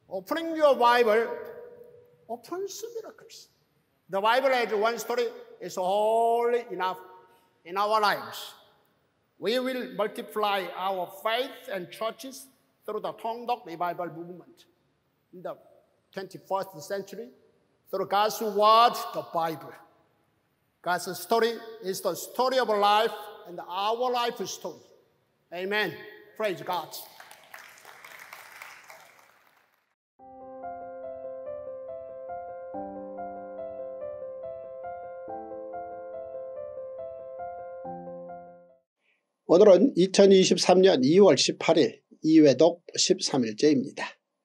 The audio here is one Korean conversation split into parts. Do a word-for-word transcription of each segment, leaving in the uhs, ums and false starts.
Opening your Bible opens miracles. The Bible as one story is wholly enough in our lives. We will multiply our faith and churches through the Tongdok Revival movement in the twenty-first century, through God's word, the Bible. God's story is the story of life and our life story. Amen. Praise God. 오늘은 이천이십삼 년 이월 십팔일 이회독 십삼 일째입니다.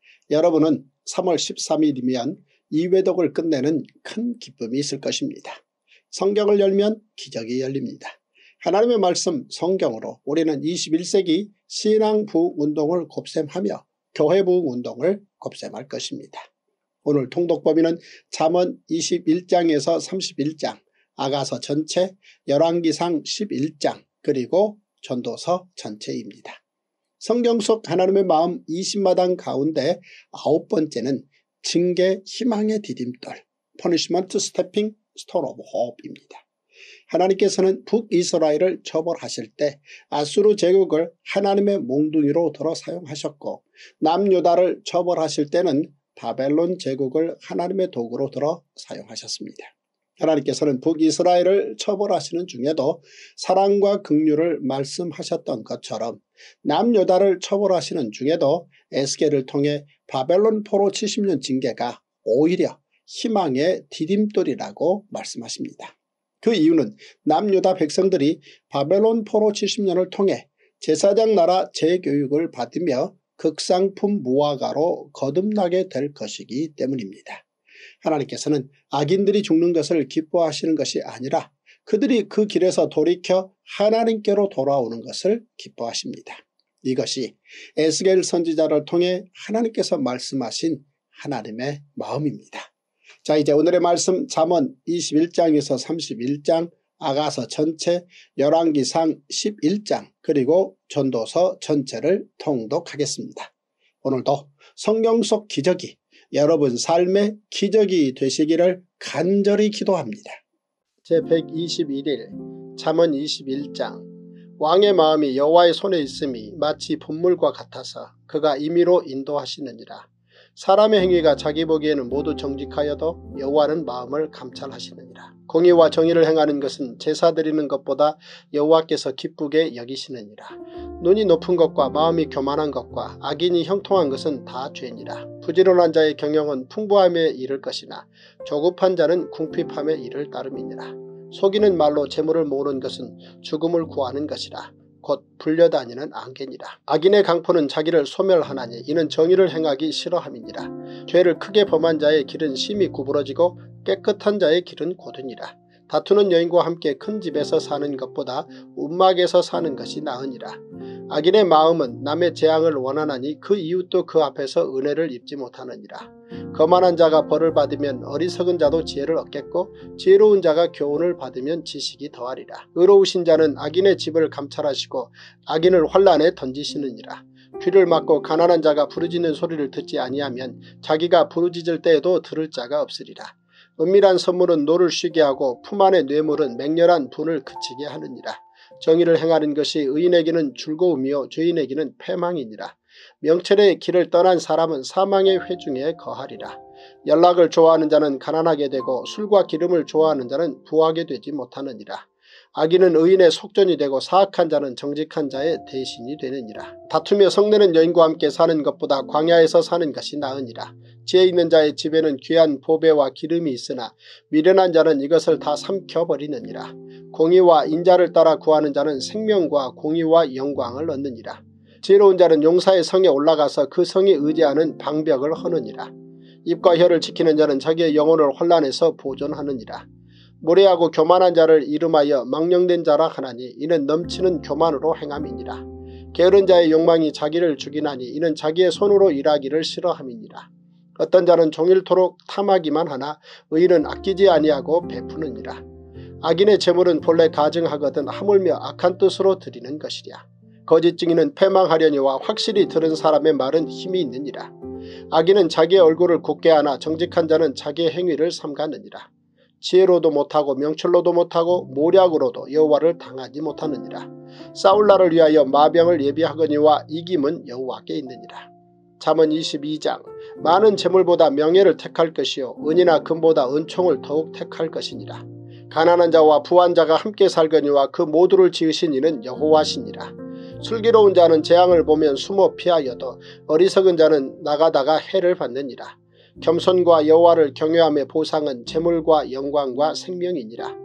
여러분은 삼월 십삼일이면 이회독을 끝내는 큰 기쁨이 있을 것입니다. 성경을 열면 기적이 열립니다. 하나님의 말씀 성경으로 우리는 이십일 세기 신앙 부흥운동을 곱셈하며 교회 부흥운동을 곱셈할 것입니다. 오늘 통독법인은 잠언 이십일 장에서 삼십일 장, 아가서 전체, 열왕기상 십일 장, 그리고 전도서 전체입니다. 성경 속 하나님의 마음 이십 마당 가운데 아홉 번째는 징계 희망의 디딤돌, Punishment Stepping Stone of Hope입니다. 하나님께서는 북이스라엘을 처벌하실 때 아수르 제국을 하나님의 몽둥이로 들어 사용하셨고, 남유다를 처벌하실 때는 바벨론 제국을 하나님의 도구로 들어 사용하셨습니다. 하나님께서는 북이스라엘을 처벌하시는 중에도 사랑과 긍휼을 말씀하셨던 것처럼 남유다를 처벌하시는 중에도 에스겔을 통해 바벨론 포로 칠십 년 징계가 오히려 희망의 디딤돌이라고 말씀하십니다. 그 이유는 남유다 백성들이 바벨론 포로 칠십 년을 통해 제사장 나라 재교육을 받으며 극상품 무화과로 거듭나게 될 것이기 때문입니다. 하나님께서는 악인들이 죽는 것을 기뻐하시는 것이 아니라 그들이 그 길에서 돌이켜 하나님께로 돌아오는 것을 기뻐하십니다. 이것이 에스겔 선지자를 통해 하나님께서 말씀하신 하나님의 마음입니다. 자, 이제 오늘의 말씀 잠언 이십일 장에서 삼십일 장, 아가서 전체, 열왕기상 십일 장, 그리고 전도서 전체를 통독하겠습니다. 오늘도 성경 속 기적이 여러분 삶의 기적이 되시기를 간절히 기도합니다. 제백이십일 일 잠언 이십일 장. 왕의 마음이 여호와의 손에 있음이 마치 분물과 같아서 그가 임의로 인도하시느니라. 사람의 행위가 자기 보기에는 모두 정직하여도 여호와는 마음을 감찰하시느니라. 공의와 정의를 행하는 것은 제사 드리는 것보다 여호와께서 기쁘게 여기시느니라. 눈이 높은 것과 마음이 교만한 것과 악인이 형통한 것은 다 죄니라. 부지런한 자의 경영은 풍부함에 이를 것이나 조급한 자는 궁핍함에 이를 따름이니라. 속이는 말로 재물을 모으는 것은 죽음을 구하는 것이라. 곧 불려다니는 안개니라. 악인의 강포는 자기를 소멸하나니 이는 정의를 행하기 싫어함이니라. 죄를 크게 범한 자의 길은 심히 구부러지고 깨끗한 자의 길은 고드니라. 다투는 여인과 함께 큰 집에서 사는 것보다 움막에서 사는 것이 나으니라. 악인의 마음은 남의 재앙을 원하나니 그 이웃도 그 앞에서 은혜를 입지 못하느니라. 거만한 자가 벌을 받으면 어리석은 자도 지혜를 얻겠고 지혜로운 자가 교훈을 받으면 지식이 더하리라. 의로우신 자는 악인의 집을 감찰하시고 악인을 환란에 던지시느니라. 귀를 막고 가난한 자가 부르짖는 소리를 듣지 아니하면 자기가 부르짖을 때에도 들을 자가 없으리라. 은밀한 선물은 노를 쉬게 하고 품 안의 뇌물은 맹렬한 분을 그치게 하느니라. 정의를 행하는 것이 의인에게는 즐거움이요 죄인에게는 패망이니라. 명철의 길을 떠난 사람은 사망의 회중에 거하리라. 연락을 좋아하는 자는 가난하게 되고 술과 기름을 좋아하는 자는 부하게 되지 못하느니라. 악인은 의인의 속전이 되고 사악한 자는 정직한 자의 대신이 되느니라. 다투며 성내는 여인과 함께 사는 것보다 광야에서 사는 것이 나으니라. 지혜 있는 자의 집에는 귀한 보배와 기름이 있으나 미련한 자는 이것을 다 삼켜버리느니라. 공의와 인자를 따라 구하는 자는 생명과 공의와 영광을 얻느니라. 지혜로운 자는 용사의 성에 올라가서 그 성에 의지하는 방벽을 허느니라. 입과 혀를 지키는 자는 자기의 영혼을 혼란에서 보존하느니라. 무례하고 교만한 자를 이름하여 망령된 자라 하나니 이는 넘치는 교만으로 행함이니라. 게으른 자의 욕망이 자기를 죽이나니 이는 자기의 손으로 일하기를 싫어함이니라. 어떤 자는 종일토록 탐하기만 하나 의인은 아끼지 아니하고 베푸느니라. 악인의 재물은 본래 가증하거든 하물며 악한 뜻으로 드리는 것이랴. 거짓 증인은 패망하려니와 확실히 들은 사람의 말은 힘이 있느니라. 악인은 자기의 얼굴을 굳게 하나 정직한 자는 자기의 행위를 삼가느니라. 지혜로도 못하고 명철로도 못하고 모략으로도 여호와를 당하지 못하느니라. 싸울 날을 위하여 마병을 예비하거니와 이김은 여호와께 있느니라. 잠언 이십이 장. 많은 재물보다 명예를 택할 것이요 은이나 금보다 은총을 더욱 택할 것이니라. 가난한 자와 부한 자가 함께 살거니와 그 모두를 지으신 이는 여호와시니라. 슬기로운 자는 재앙을 보면 숨어 피하여도 어리석은 자는 나가다가 해를 받느니라. 겸손과 여호와를 경외함의 보상은 재물과 영광과 생명이니라.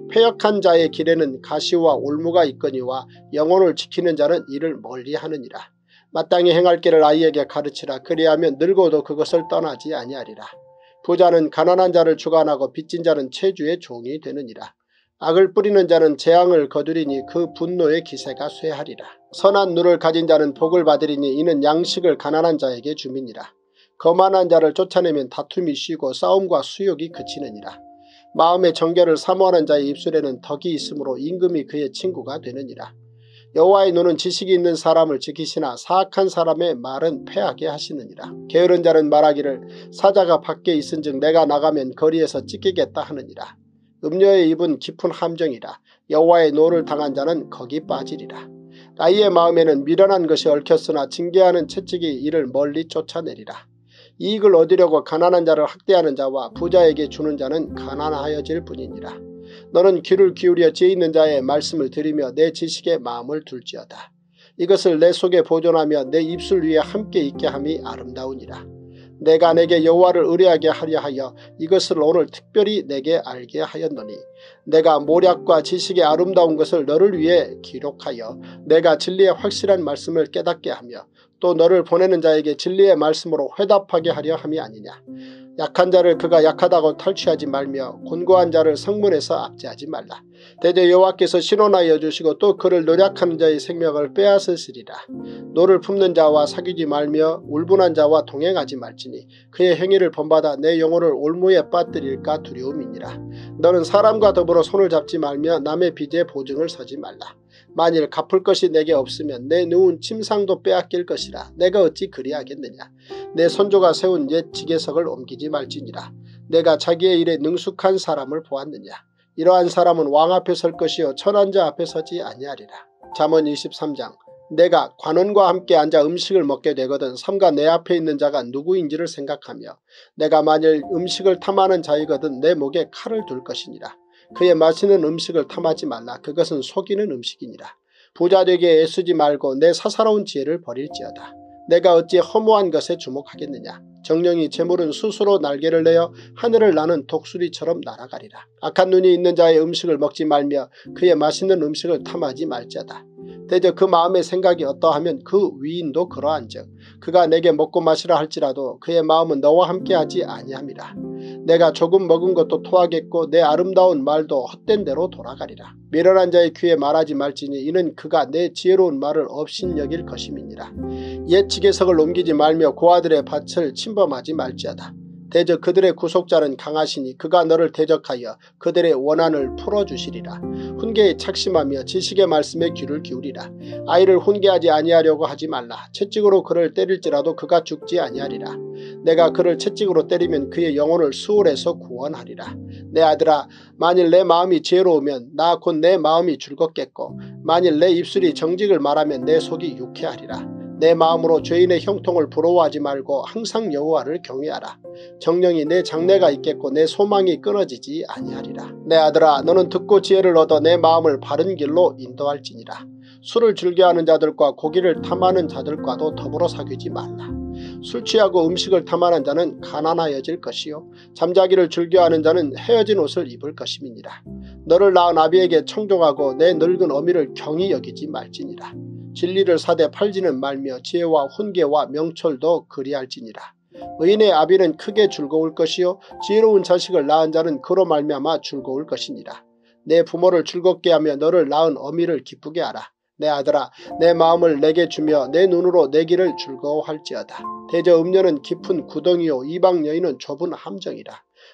패역한 자의 길에는 가시와 올무가 있거니와 영혼을 지키는 자는 이를 멀리하느니라. 마땅히 행할 길을 아이에게 가르치라. 그리하면 늙어도 그것을 떠나지 아니하리라. 부자는 가난한 자를 주관하고 빚진 자는 체주의 종이 되느니라. 악을 뿌리는 자는 재앙을 거두리니 그 분노의 기세가 쇠하리라. 선한 눈을 가진 자는 복을 받으리니 이는 양식을 가난한 자에게 줌이니라. 거만한 자를 쫓아내면 다툼이 쉬고 싸움과 수욕이 그치느니라. 마음의 정결을 사모하는 자의 입술에는 덕이 있으므로 임금이 그의 친구가 되느니라. 여호와의 눈은 지식이 있는 사람을 지키시나 사악한 사람의 말은 패하게 하시느니라. 게으른 자는 말하기를 사자가 밖에 있은즉 내가 나가면 거리에서 찢기겠다 하느니라. 음녀의 입은 깊은 함정이라. 여호와의 노를 당한 자는 거기 빠지리라. 나이의 마음에는 미련한 것이 얽혔으나 징계하는 채찍이 이를 멀리 쫓아내리라. 이익을 얻으려고 가난한 자를 학대하는 자와 부자에게 주는 자는 가난하여질 뿐이니라. 너는 귀를 기울여 지혜 있는 자의 말씀을 들으며 내 지식에 마음을 둘지어다. 이것을 내 속에 보존하며 내 입술 위에 함께 있게 함이 아름다우니라. 내가 내게 여호와를 의뢰하게 하려 하여 이것을 오늘 특별히 내게 알게 하였노니 내가 모략과 지식의 아름다운 것을 너를 위해 기록하여 내가 진리의 확실한 말씀을 깨닫게 하며 또 너를 보내는 자에게 진리의 말씀으로 회답하게 하려 함이 아니냐. 약한 자를 그가 약하다고 탈취하지 말며 곤고한 자를 성문에서 압제하지 말라. 대저 여호와께서 신원하여 주시고 또 그를 노략하는 자의 생명을 빼앗으시리라. 노를 품는 자와 사귀지 말며 울분한 자와 동행하지 말지니 그의 행위를 본받아 내 영혼을 올무에 빠뜨릴까 두려움이니라. 너는 사람과 더불어 손을 잡지 말며 남의 빚에 보증을 서지 말라. 만일 갚을 것이 내게 없으면 내 누운 침상도 빼앗길 것이라. 내가 어찌 그리하겠느냐. 내 선조가 세운 옛 지계석을 옮기지 말지니라. 내가 자기의 일에 능숙한 사람을 보았느냐. 이러한 사람은 왕 앞에 설 것이요 천한 자 앞에 서지 아니하리라. 잠언 이십삼 장. 내가 관원과 함께 앉아 음식을 먹게 되거든 삼가 내 앞에 있는 자가 누구인지를 생각하며 내가 만일 음식을 탐하는 자이거든 내 목에 칼을 둘 것이니라. 그의 맛있는 음식을 탐하지 말라. 그것은 속이는 음식이니라. 부자 되게 애쓰지 말고 내 사사로운 지혜를 버릴지어다. 내가 어찌 허무한 것에 주목하겠느냐. 정령이 재물은 스스로 날개를 내어 하늘을 나는 독수리처럼 날아가리라. 악한 눈이 있는 자의 음식을 먹지 말며 그의 맛있는 음식을 탐하지 말지어다. 대저 그 마음의 생각이 어떠하면 그 위인도 그러한즉 그가 내게 먹고 마시라 할지라도 그의 마음은 너와 함께하지 아니함이라. 내가 조금 먹은 것도 토하겠고 내 아름다운 말도 헛된 대로 돌아가리라. 미련한 자의 귀에 말하지 말지니 이는 그가 내 지혜로운 말을 업신여길 것임이니라. 옛 지계석을 옮기지 말며 고아들의 밭을 침범하지 말지어다. 대저 그들의 구속자는 강하시니 그가 너를 대적하여 그들의 원한을 풀어주시리라. 훈계에 착심하며 지식의 말씀에 귀를 기울이라. 아이를 훈계하지 아니하려고 하지 말라. 채찍으로 그를 때릴지라도 그가 죽지 아니하리라. 내가 그를 채찍으로 때리면 그의 영혼을 수월에서 구원하리라. 내 아들아, 만일 내 마음이 지혜로우면 나 곧 내 마음이 즐겁겠고 만일 내 입술이 정직을 말하면 내 속이 유쾌하리라. 내 마음으로 죄인의 형통을 부러워하지 말고 항상 여호와를 경외하라. 정령이 내 장래가 있겠고 내 소망이 끊어지지 아니하리라. 내 아들아, 너는 듣고 지혜를 얻어 내 마음을 바른 길로 인도할지니라. 술을 즐겨하는 자들과 고기를 탐하는 자들과도 더불어 사귀지 말라. 술 취하고 음식을 탐하는 자는 가난하여질 것이요 잠자기를 즐겨하는 자는 헤어진 옷을 입을 것임이니라. 너를 낳은 아비에게 청종하고 내 늙은 어미를 경히 여기지 말지니라. 진리를 사되 팔지는 말며 지혜와 훈계와 명철도 그리할지니라. 의인의 아비는 크게 즐거울 것이요 지혜로운 자식을 낳은 자는 그로 말미암아 즐거울 것이니라. 내 부모를 즐겁게 하며 너를 낳은 어미를 기쁘게 하라. 내 아들아, 내 마음을 내게 주며 내 눈으로 내 길을 즐거워할지어다. 대저 음녀는 깊은 구덩이요 이방 여인은 좁은 함정이라.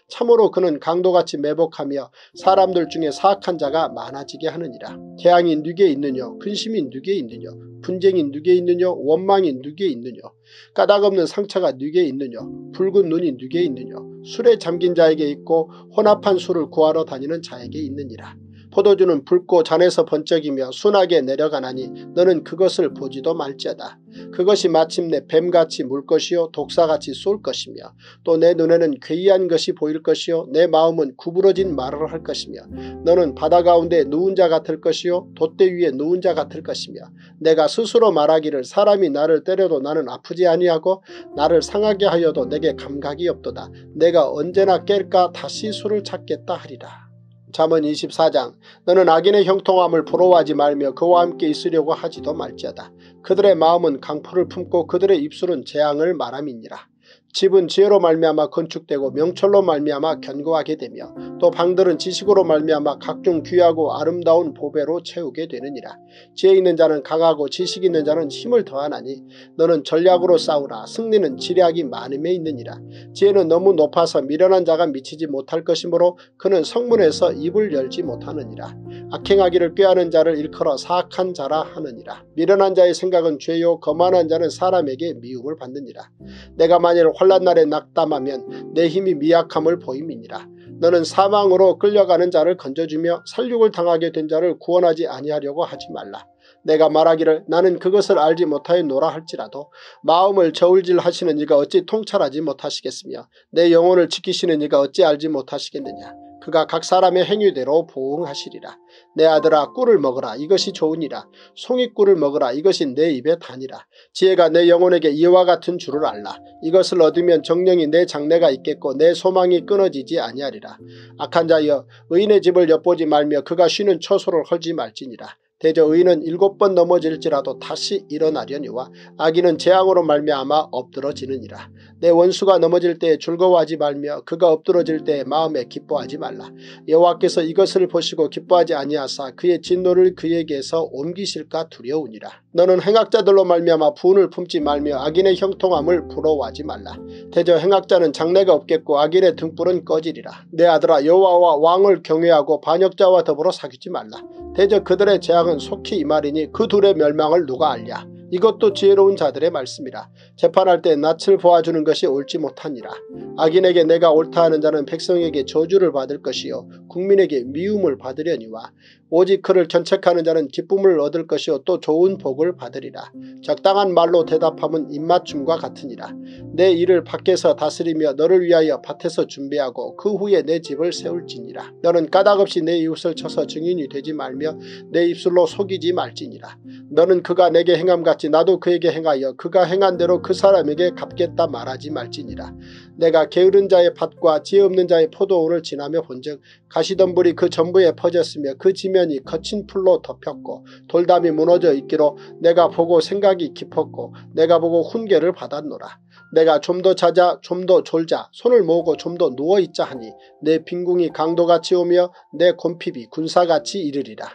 참으로 그는 강도같이 매복하며 사람들 중에 사악한 자가 많아지게 하느니라. 재앙이 누게 있느냐, 근심이 누게 있느냐, 분쟁이 누게 있느냐, 원망이 누게 있느냐, 까닭없는 상처가 누게 있느냐, 붉은 눈이 누게 있느냐, 술에 잠긴 자에게 있고 혼합한 술을 구하러 다니는 자에게 있느니라. 포도주는 붉고 잔에서 번쩍이며 순하게 내려가나니 너는 그것을 보지도 말지어다. 그것이 마침내 뱀같이 물 것이요 독사같이 쏠 것이며 또 내 눈에는 괴이한 것이 보일 것이요 내 마음은 구부러진 말을 할 것이며 너는 바다 가운데 누운 자 같을 것이요 돛대 위에 누운 자 같을 것이며 내가 스스로 말하기를 사람이 나를 때려도 나는 아프지 아니하고 나를 상하게 하여도 내게 감각이 없도다. 내가 언제나 깰까 다시 술을 찾겠다 하리라. 잠언 이십사 장 너는 악인의 형통함을 부러워하지 말며 그와 함께 있으려고 하지도 말지어다. 그들의 마음은 강포를 품고 그들의 입술은 재앙을 말함이니라. 집은 지혜로 말미암아 건축되고 명철로 말미암아 견고하게 되며 또 방들은 지식으로 말미암아 각종 귀하고 아름다운 보배로 채우게 되느니라. 지혜 있는 자는 강하고 지식 있는 자는 힘을 더하나니 너는 전략으로 싸우라. 승리는 지략이 많음에 있느니라. 지혜는 너무 높아서 미련한 자가 미치지 못할 것이므로 그는 성문에서 입을 열지 못하느니라. 악행하기를 꾀하는 자를 일컬어 사악한 자라 하느니라. 미련한 자의 생각은 죄요 거만한 자는 사람에게 미움을 받느니라. 내가 만일 환난 날에 낙담하면 내 힘이 미약함을 보임이니라. 너는 사망으로 끌려가는 자를 건져주며 살육을 당하게 된 자를 구원하지 아니하려고 하지 말라. 내가 말하기를 나는 그것을 알지 못하였노라 할지라도 마음을 저울질 하시는 이가 어찌 통찰하지 못하시겠으며 내 영혼을 지키시는 이가 어찌 알지 못하시겠느냐. 그가 각 사람의 행위대로 보응하시리라. 내 아들아 꿀을 먹으라. 이것이 좋으니라. 송이꿀을 먹으라. 이것이 내 입에 다니라. 지혜가 내 영혼에게 이와 같은 줄을 알라. 이것을 얻으면 정령이 내 장래가 있겠고 내 소망이 끊어지지 아니하리라. 악한 자여 의인의 집을 엿보지 말며 그가 쉬는 처소를 헐지 말지니라. 대저 의인은 일곱 번 넘어질지라도 다시 일어나려니와 악인은 재앙으로 말미암아 엎드러지느니라. 내 원수가 넘어질 때에 즐거워하지 말며 그가 엎드러질 때에 마음에 기뻐하지 말라. 여호와께서 이것을 보시고 기뻐하지 아니하사 그의 진노를 그에게서 옮기실까 두려우니라. 너는 행악자들로 말미암아 분을 품지 말며 악인의 형통함을 부러워하지 말라. 대저 행악자는 장래가 없겠고 악인의 등불은 꺼지리라. 내 아들아 여호와와 왕을 경외하고 반역자와 더불어 사귀지 말라. 대저 그들의 재앙은 속히 임하리니 그 둘의 멸망을 누가 알랴. 이것도 지혜로운 자들의 말씀이라. 재판할 때 낯을 보아주는 것이 옳지 못하니라. 악인에게 내가 옳다 하는 자는 백성에게 저주를 받을 것이요 국민에게 미움을 받으려니와 오직 그를 견책하는 자는 기쁨을 얻을 것이요 또 좋은 복을 받으리라. 적당한 말로 대답함은 입맞춤과 같으니라. 내 일을 밖에서 다스리며 너를 위하여 밭에서 준비하고 그 후에 내 집을 세울지니라. 너는 까닭없이 내 이웃을 쳐서 증인이 되지 말며 내 입술로 속이지 말지니라. 너는 그가 내게 행함같이 나도 그에게 행하여 그가 행한 대로 그 사람에게 갚겠다 말하지 말지니라. 내가 게으른 자의 밭과 지혜 없는 자의 포도원을 지나며 본즉 가시덤불이 그 전부에 퍼졌으며 그 지면이 거친 풀로 덮였고 돌담이 무너져 있기로 내가 보고 생각이 깊었고 내가 보고 훈계를 받았노라. 내가 좀 더 자자 좀 더 졸자 손을 모으고 좀 더 누워있자 하니 내 빈궁이 강도같이 오며 내 곰핍이 군사같이 이르리라.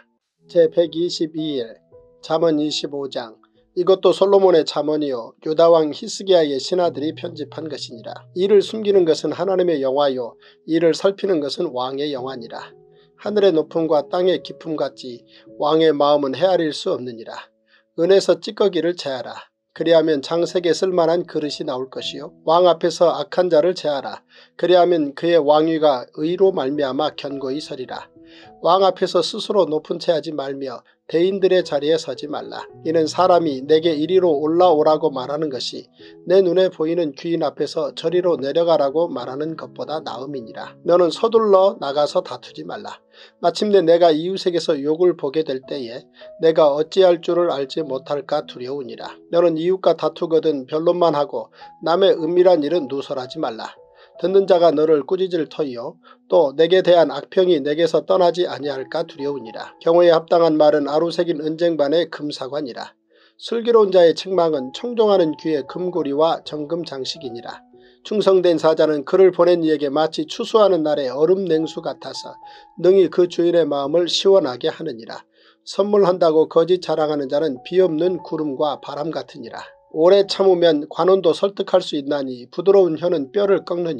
제백이십이 일 잠언 이십오 장 이것도 솔로몬의 잠언이요 유다왕 히스기야의 신하들이 편집한 것이니라. 이를 숨기는 것은 하나님의 영화요 이를 살피는 것은 왕의 영화니라. 하늘의 높음과 땅의 깊음 같이 왕의 마음은 헤아릴 수 없느니라. 은에서 찌꺼기를 제하라. 그리하면 장색에 쓸만한 그릇이 나올 것이요 왕 앞에서 악한 자를 제하라. 그리하면 그의 왕위가 의로 말미암아 견고히 서리라. 왕 앞에서 스스로 높은 채 하지 말며 대인들의 자리에 서지 말라. 이는 사람이 내게 이리로 올라오라고 말하는 것이 내 눈에 보이는 귀인 앞에서 저리로 내려가라고 말하는 것보다 나음이니라. 너는 서둘러 나가서 다투지 말라. 마침내 내가 이웃에게서 욕을 보게 될 때에 내가 어찌할 줄을 알지 못할까 두려우니라. 너는 이웃과 다투거든 변론만 하고 남의 은밀한 일은 누설하지 말라. 듣는 자가 너를 꾸짖을 터이요 또 내게 대한 악평이 내게서 떠나지 아니할까 두려우니라. 경호에 합당한 말은 아루새긴 은쟁반의 금사관이라. 슬기로운 자의 책망은 청종하는 귀의 금고리와 정금장식이니라. 충성된 사자는 그를 보낸 이에게 마치 추수하는 날의 얼음 냉수 같아서 능히 그 주인의 마음을 시원하게 하느니라. 선물한다고 거짓 자랑하는 자는 비없는 구름과 바람 같으니라. 오래 참으면 관원도 설득할 수 있나니 부드러운 혀는 뼈를 꺾느니라.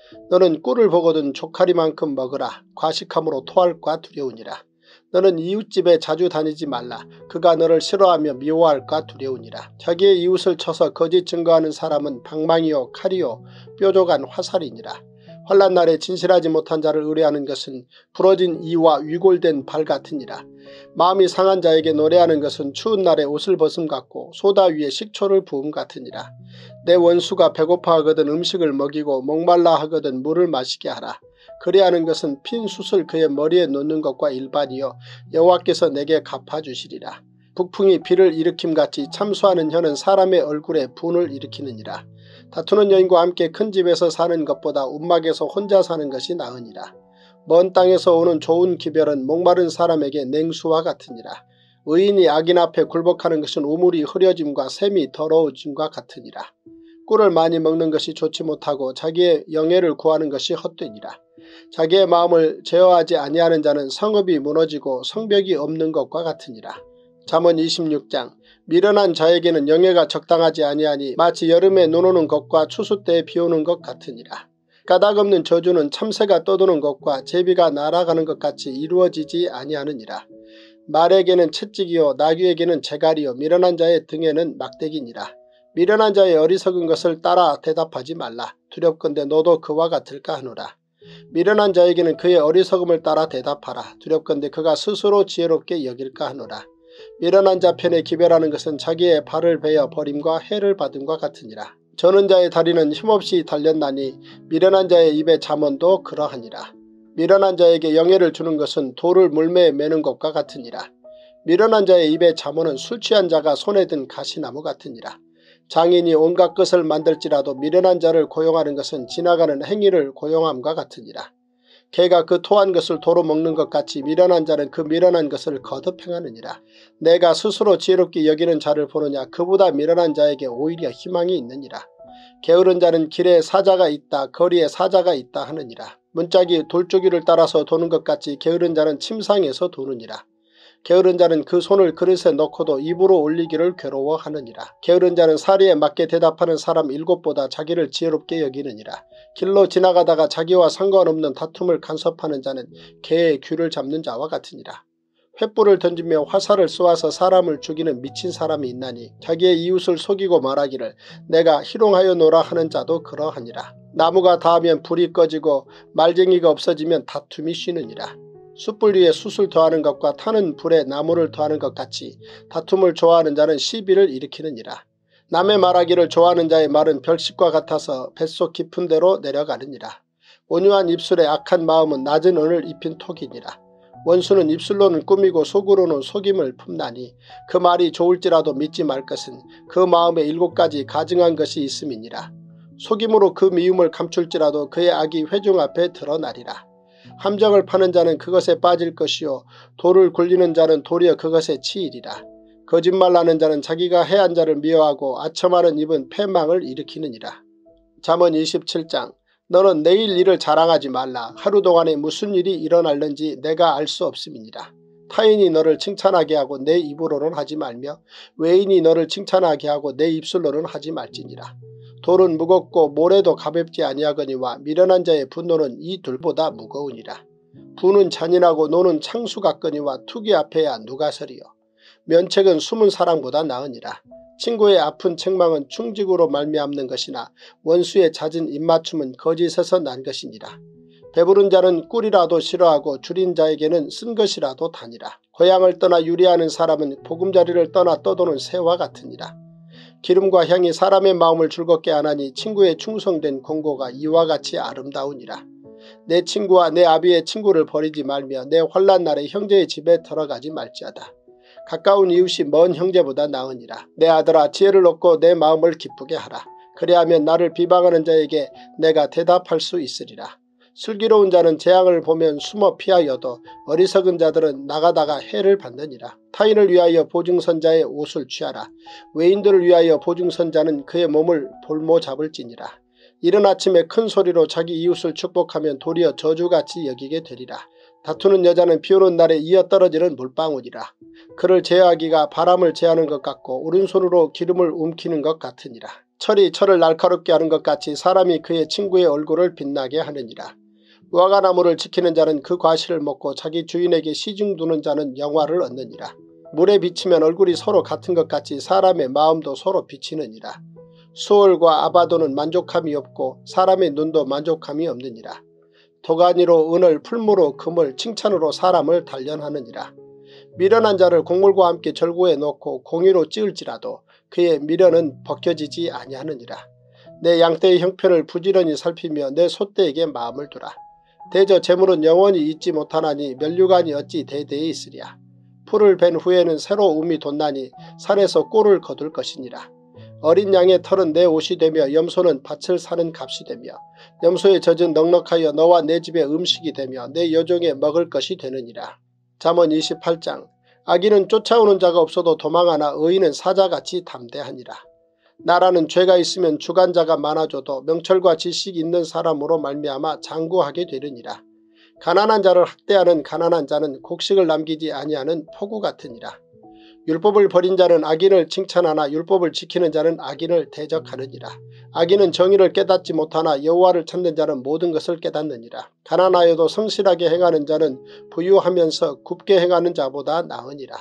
너는 꿀을 보거든 조카리만큼 먹으라. 과식함으로 토할까 두려우니라. 너는 이웃집에 자주 다니지 말라. 그가 너를 싫어하며 미워할까 두려우니라. 자기의 이웃을 쳐서 거짓 증거하는 사람은 방망이요 칼이요 뾰족한 화살이니라. 환난 날에 진실하지 못한 자를 의뢰하는 것은 부러진 이와 위골된 발 같으니라. 마음이 상한 자에게 노래하는 것은 추운 날에 옷을 벗음 같고 소다 위에 식초를 부음 같으니라. 내 원수가 배고파하거든 음식을 먹이고 목말라 하거든 물을 마시게 하라. 그리하는 것은 핀 숯을 그의 머리에 놓는 것과 일반이요 여호와께서 내게 갚아주시리라. 북풍이 비를 일으킴같이 참수하는 혀는 사람의 얼굴에 분을 일으키느니라. 다투는 여인과 함께 큰 집에서 사는 것보다 움막에서 혼자 사는 것이 나으니라. 먼 땅에서 오는 좋은 기별은 목마른 사람에게 냉수와 같으니라. 의인이 악인 앞에 굴복하는 것은 우물이 흐려짐과 샘이 더러워짐과 같으니라. 꿀을 많이 먹는 것이 좋지 못하고 자기의 영예를 구하는 것이 헛되니라. 자기의 마음을 제어하지 아니하는 자는 성읍이 무너지고 성벽이 없는 것과 같으니라. 잠언 이십육 장. 미련한 자에게는 영예가 적당하지 아니하니 마치 여름에 눈 오는 것과 추수 때에 비 오는 것 같으니라. 까닭없는 저주는 참새가 떠도는 것과 제비가 날아가는 것 같이 이루어지지 아니하느니라. 말에게는 채찍이요 나귀에게는 재갈이요 미련한 자의 등에는 막대기니라. 미련한 자의 어리석은 것을 따라 대답하지 말라. 두렵건대 너도 그와 같을까 하노라. 미련한 자에게는 그의 어리석음을 따라 대답하라. 두렵건대 그가 스스로 지혜롭게 여길까 하노라. 미련한 자 편에 기별하는 것은 자기의 발을 베어 버림과 해를 받음과 같으니라. 저는 자의 다리는 힘없이 달렸나니 미련한 자의 입에 잠언도 그러하니라. 미련한 자에게 영예를 주는 것은 돌을 물매에 매는 것과 같으니라. 미련한 자의 입에 잠언은 술 취한 자가 손에 든 가시나무 같으니라. 장인이 온갖 것을 만들지라도 미련한 자를 고용하는 것은 지나가는 행위를 고용함과 같으니라. 개가 그 토한 것을 도로 먹는 것 같이 미련한 자는 그 미련한 것을 거듭 행하느니라. 내가 스스로 지혜롭게 여기는 자를 보느냐. 그보다 미련한 자에게 오히려 희망이 있느니라. 게으른 자는 길에 사자가 있다 거리에 사자가 있다 하느니라. 문짝이 돌조기를 따라서 도는 것 같이 게으른 자는 침상에서 도느니라. 게으른 자는 그 손을 그릇에 넣고도 입으로 올리기를 괴로워하느니라. 게으른 자는 사리에 맞게 대답하는 사람 일곱보다 자기를 지혜롭게 여기느니라. 길로 지나가다가 자기와 상관없는 다툼을 간섭하는 자는 개의 귀를 잡는 자와 같으니라. 횃불을 던지며 화살을 쏘아서 사람을 죽이는 미친 사람이 있나니 자기의 이웃을 속이고 말하기를 내가 희롱하여 노라 하는 자도 그러하니라. 나무가 닿으면 불이 꺼지고 말쟁이가 없어지면 다툼이 쉬느니라. 숯불 위에 숯을 더하는 것과 타는 불에 나무를 더하는 것 같이 다툼을 좋아하는 자는 시비를 일으키느니라. 남의 말하기를 좋아하는 자의 말은 별식과 같아서 뱃속 깊은 데로 내려가느니라. 온유한 입술에 악한 마음은 낮은 은을 입힌 톡이니라. 원수는 입술로는 꾸미고 속으로는 속임을 품나니 그 말이 좋을지라도 믿지 말 것은 그 마음에 일곱 가지 가증한 것이 있음이니라. 속임으로 그 미움을 감출지라도 그의 악이 회중 앞에 드러나리라. 함정을 파는 자는 그것에 빠질 것이요 돌을 굴리는 자는 도리어 그것에 치이리라. 거짓말하는 자는 자기가 해한 자를 미워하고 아첨하는 입은 패망을 일으키느니라. 잠언 이십칠 장. 너는 내일 일을 자랑하지 말라. 하루 동안에 무슨 일이 일어날는지 내가 알 수 없음이니라. 타인이 너를 칭찬하게 하고 내 입으로는 하지 말며 외인이 너를 칭찬하게 하고 내 입술로는 하지 말지니라. 돌은 무겁고 모래도 가볍지 아니하거니와 미련한 자의 분노는 이 둘보다 무거우니라. 부는 잔인하고 노는 창수 같거니와 투기 앞에야 누가 서리요. 면책은 숨은 사랑보다 나으니라. 친구의 아픈 책망은 충직으로 말미암는 것이나 원수의 잦은 입맞춤은 거짓에서 난 것이니라. 배부른 자는 꿀이라도 싫어하고 줄인 자에게는 쓴 것이라도 다니라. 고향을 떠나 유리하는 사람은 보금자리를 떠나 떠도는 새와 같으니라. 기름과 향이 사람의 마음을 즐겁게 하나니 친구의 충성된 공고가 이와 같이 아름다우니라. 내 친구와 내 아비의 친구를 버리지 말며 내 환난 날에 형제의 집에 들어가지 말지어다. 가까운 이웃이 먼 형제보다 나으니라. 내 아들아 지혜를 얻고 내 마음을 기쁘게 하라. 그리하면 나를 비방하는 자에게 내가 대답할 수 있으리라. 슬기로운 자는 재앙을 보면 숨어 피하여도 어리석은 자들은 나가다가 해를 받느니라. 타인을 위하여 보증선자의 옷을 취하라. 외인들을 위하여 보증선자는 그의 몸을 볼모 잡을지니라. 이른 아침에 큰 소리로 자기 이웃을 축복하면 도리어 저주같이 여기게 되리라. 다투는 여자는 비오는 날에 이어떨어지는 물방울이라. 그를 제어하기가 바람을 제하는 것 같고 오른손으로 기름을 움키는 것 같으니라. 철이 철을 날카롭게 하는 것 같이 사람이 그의 친구의 얼굴을 빛나게 하느니라. 무화과나무를 지키는 자는 그 과실을 먹고 자기 주인에게 시중 두는 자는 영화를 얻느니라. 물에 비치면 얼굴이 서로 같은 것 같이 사람의 마음도 서로 비치느니라. 수월과 아바도는 만족함이 없고 사람의 눈도 만족함이 없느니라. 도가니로 은을, 풀무로 금을, 칭찬으로 사람을 단련하느니라. 미련한 자를 곡물과 함께 절구에 놓고 공의로 찌을지라도 그의 미련은 벗겨지지 아니하느니라. 내 양떼의 형편을 부지런히 살피며 내 소떼에게 마음을 두라. 대저 재물은 영원히 잊지 못하나니 면류관이 어찌 대대에 있으랴. 풀을 벤 후에는 새로 움이 돋나니 산에서 꿀을 거둘 것이니라. 어린 양의 털은 내 옷이 되며 염소는 밭을 사는 값이 되며 염소의 젖은 넉넉하여 너와 내 집의 음식이 되며 내 여종의 먹을 것이 되느니라. 잠언 이십팔 장. 악인은 쫓아오는 자가 없어도 도망하나 의인은 사자같이 담대하니라. 나라는 죄가 있으면 주관자가 많아져도 명철과 지식이 있는 사람으로 말미암아 장구하게 되느니라. 가난한 자를 학대하는 가난한 자는 곡식을 남기지 아니하는 포구 같으니라. 율법을 버린 자는 악인을 칭찬하나 율법을 지키는 자는 악인을 대적하느니라. 악인은 정의를 깨닫지 못하나 여호와를 찾는 자는 모든 것을 깨닫느니라. 가난하여도 성실하게 행하는 자는 부유하면서 굽게 행하는 자보다 나으니라.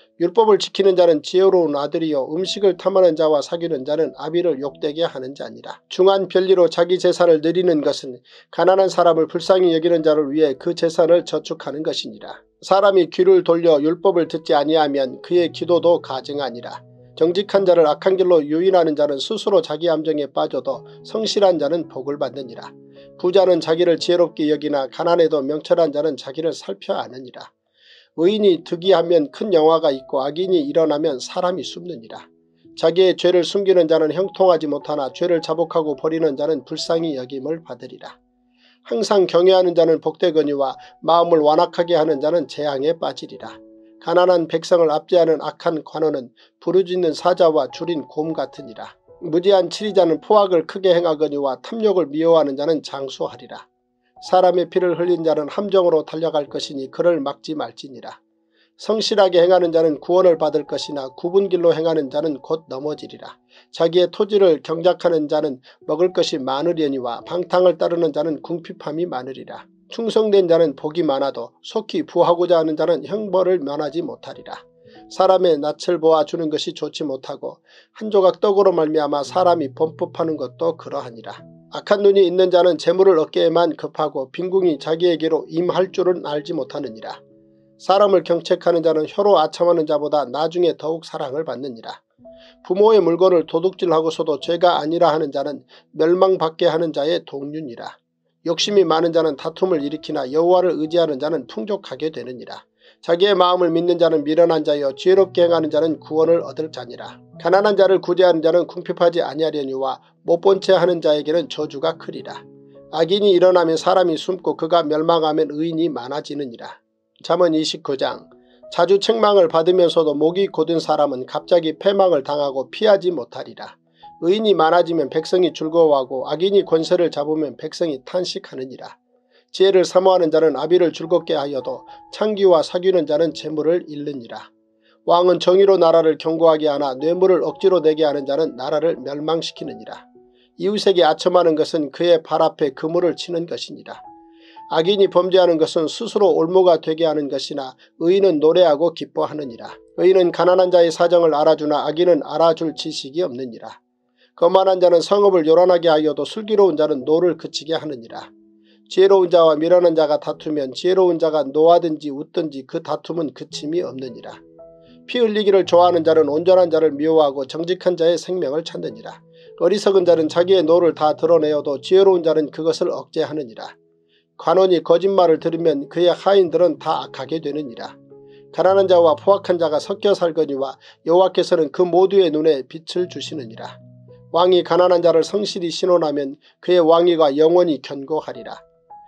율법을 지키는 자는 지혜로운 아들이요 음식을 탐하는 자와 사귀는 자는 아비를 욕되게 하는 자니라. 중한 별리로 자기 재산을 늘리는 것은 가난한 사람을 불쌍히 여기는 자를 위해 그 재산을 저축하는 것이니라. 사람이 귀를 돌려 율법을 듣지 아니하면 그의 기도도 가증하니라. 정직한 자를 악한 길로 유인하는 자는 스스로 자기 함정에 빠져도 성실한 자는 복을 받느니라. 부자는 자기를 지혜롭게 여기나 가난해도 명철한 자는 자기를 살펴 아느니라. 의인이 득이하면 큰 영화가 있고 악인이 일어나면 사람이 숨느니라. 자기의 죄를 숨기는 자는 형통하지 못하나 죄를 자복하고 버리는 자는 불쌍히 여김을 받으리라. 항상 경외하는 자는 복되거니와 마음을 완악하게 하는 자는 재앙에 빠지리라. 가난한 백성을 압제하는 악한 관원은 부르짖는 사자와 줄인 곰 같으니라. 무지한 치리자는 포악을 크게 행하거니와 탐욕을 미워하는 자는 장수하리라. 사람의 피를 흘린 자는 함정으로 달려갈 것이니 그를 막지 말지니라. 성실하게 행하는 자는 구원을 받을 것이나 굽은 길로 행하는 자는 곧 넘어지리라. 자기의 토지를 경작하는 자는 먹을 것이 많으려니와 방탕을 따르는 자는 궁핍함이 많으리라. 충성된 자는 복이 많아도 속히 부하고자 하는 자는 형벌을 면하지 못하리라. 사람의 낯을 보아 주는 것이 좋지 못하고 한 조각 떡으로 말미암아 사람이 범법하는 것도 그러하니라. 악한 눈이 있는 자는 재물을 얻기에만 급하고 빈궁이 자기에게로 임할 줄은 알지 못하느니라. 사람을 경책하는 자는 혀로 아첨하는 자보다 나중에 더욱 사랑을 받느니라. 부모의 물건을 도둑질하고서도 죄가 아니라 하는 자는 멸망받게 하는 자의 동륜이라. 욕심이 많은 자는 다툼을 일으키나 여호와를 의지하는 자는 풍족하게 되느니라. 자기의 마음을 믿는 자는 미련한 자여 지혜롭게 행하는 자는 구원을 얻을 자니라. 가난한 자를 구제하는 자는 궁핍하지 아니하려니와 못본 채 하는 자에게는 저주가 크리라. 악인이 일어나면 사람이 숨고 그가 멸망하면 의인이 많아지느니라. 잠언 이십구 장. 자주 책망을 받으면서도 목이 곧은 사람은 갑자기 패망을 당하고 피하지 못하리라. 의인이 많아지면 백성이 즐거워하고 악인이 권세를 잡으면 백성이 탄식하느니라. 지혜를 사모하는 자는 아비를 즐겁게 하여도 창기와 사귀는 자는 재물을 잃느니라. 왕은 정의로 나라를 견고하게 하나 뇌물을 억지로 내게 하는 자는 나라를 멸망시키느니라. 이웃에게 아첨하는 것은 그의 발 앞에 그물을 치는 것이니라. 악인이 범죄하는 것은 스스로 올무가 되게 하는 것이나 의인은 노래하고 기뻐하느니라. 의인은 가난한 자의 사정을 알아주나 악인은 알아줄 지식이 없느니라. 거만한 자는 성읍을 요란하게 하여도 슬기로운 자는 노를 그치게 하느니라. 지혜로운 자와 미련한 자가 다투면 지혜로운 자가 노하든지 웃든지 그 다툼은 그침이 없느니라. 피 흘리기를 좋아하는 자는 온전한 자를 미워하고 정직한 자의 생명을 찾느니라. 어리석은 자는 자기의 노를 다 드러내어도 지혜로운 자는 그것을 억제하느니라. 관원이 거짓말을 들으면 그의 하인들은 다 악하게 되느니라. 가난한 자와 포악한 자가 섞여 살거니와 여호와께서는 그 모두의 눈에 빛을 주시느니라. 왕이 가난한 자를 성실히 신원하면 그의 왕위가 영원히 견고하리라.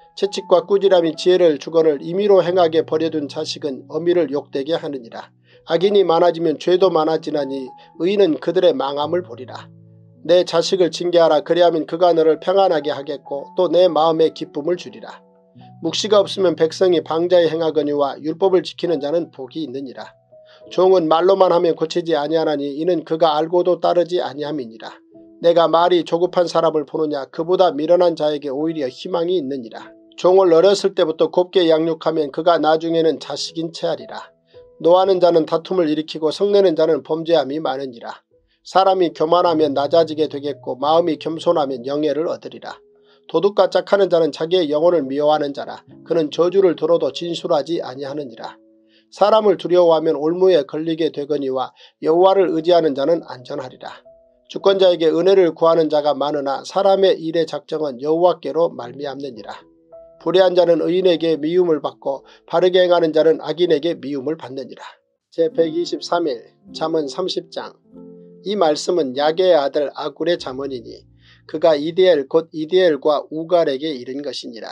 채찍과 꾸지람이 지혜를 주거늘 임의로 행하게 버려둔 자식은 어미를 욕되게 하느니라. 악인이 많아지면 죄도 많아지나니 의인은 그들의 망함을 보리라. 내 자식을 징계하라. 그리하면 그가 너를 평안하게 하겠고 또 내 마음에 기쁨을 주리라. 묵시가 없으면 백성이 방자에 행하거니와 율법을 지키는 자는 복이 있느니라. 종은 말로만 하면 고치지 아니하나니 이는 그가 알고도 따르지 아니함이니라. 내가 말이 조급한 사람을 보느냐. 그보다 미련한 자에게 오히려 희망이 있느니라. 종을 어렸을 때부터 곱게 양육하면 그가 나중에는 자식인 채 하리라. 노하는 자는 다툼을 일으키고 성내는 자는 범죄함이 많으니라. 사람이 교만하면 낮아지게 되겠고 마음이 겸손하면 영예를 얻으리라. 도둑과 짝하는 자는 자기의 영혼을 미워하는 자라. 그는 저주를 들어도 진술하지 아니하느니라. 사람을 두려워하면 올무에 걸리게 되거니와 여호와를 의지하는 자는 안전하리라. 주권자에게 은혜를 구하는 자가 많으나 사람의 일의 작정은 여호와께로 말미암느니라. 불의한 자는 의인에게 미움을 받고 바르게 행하는 자는 악인에게 미움을 받느니라. 제백이십삼 일 잠언 삼십 장. 이 말씀은 야게의 아들 아굴의 잠언이니 그가 이디엘 곧 이디엘과 우갈에게 이른 것이니라.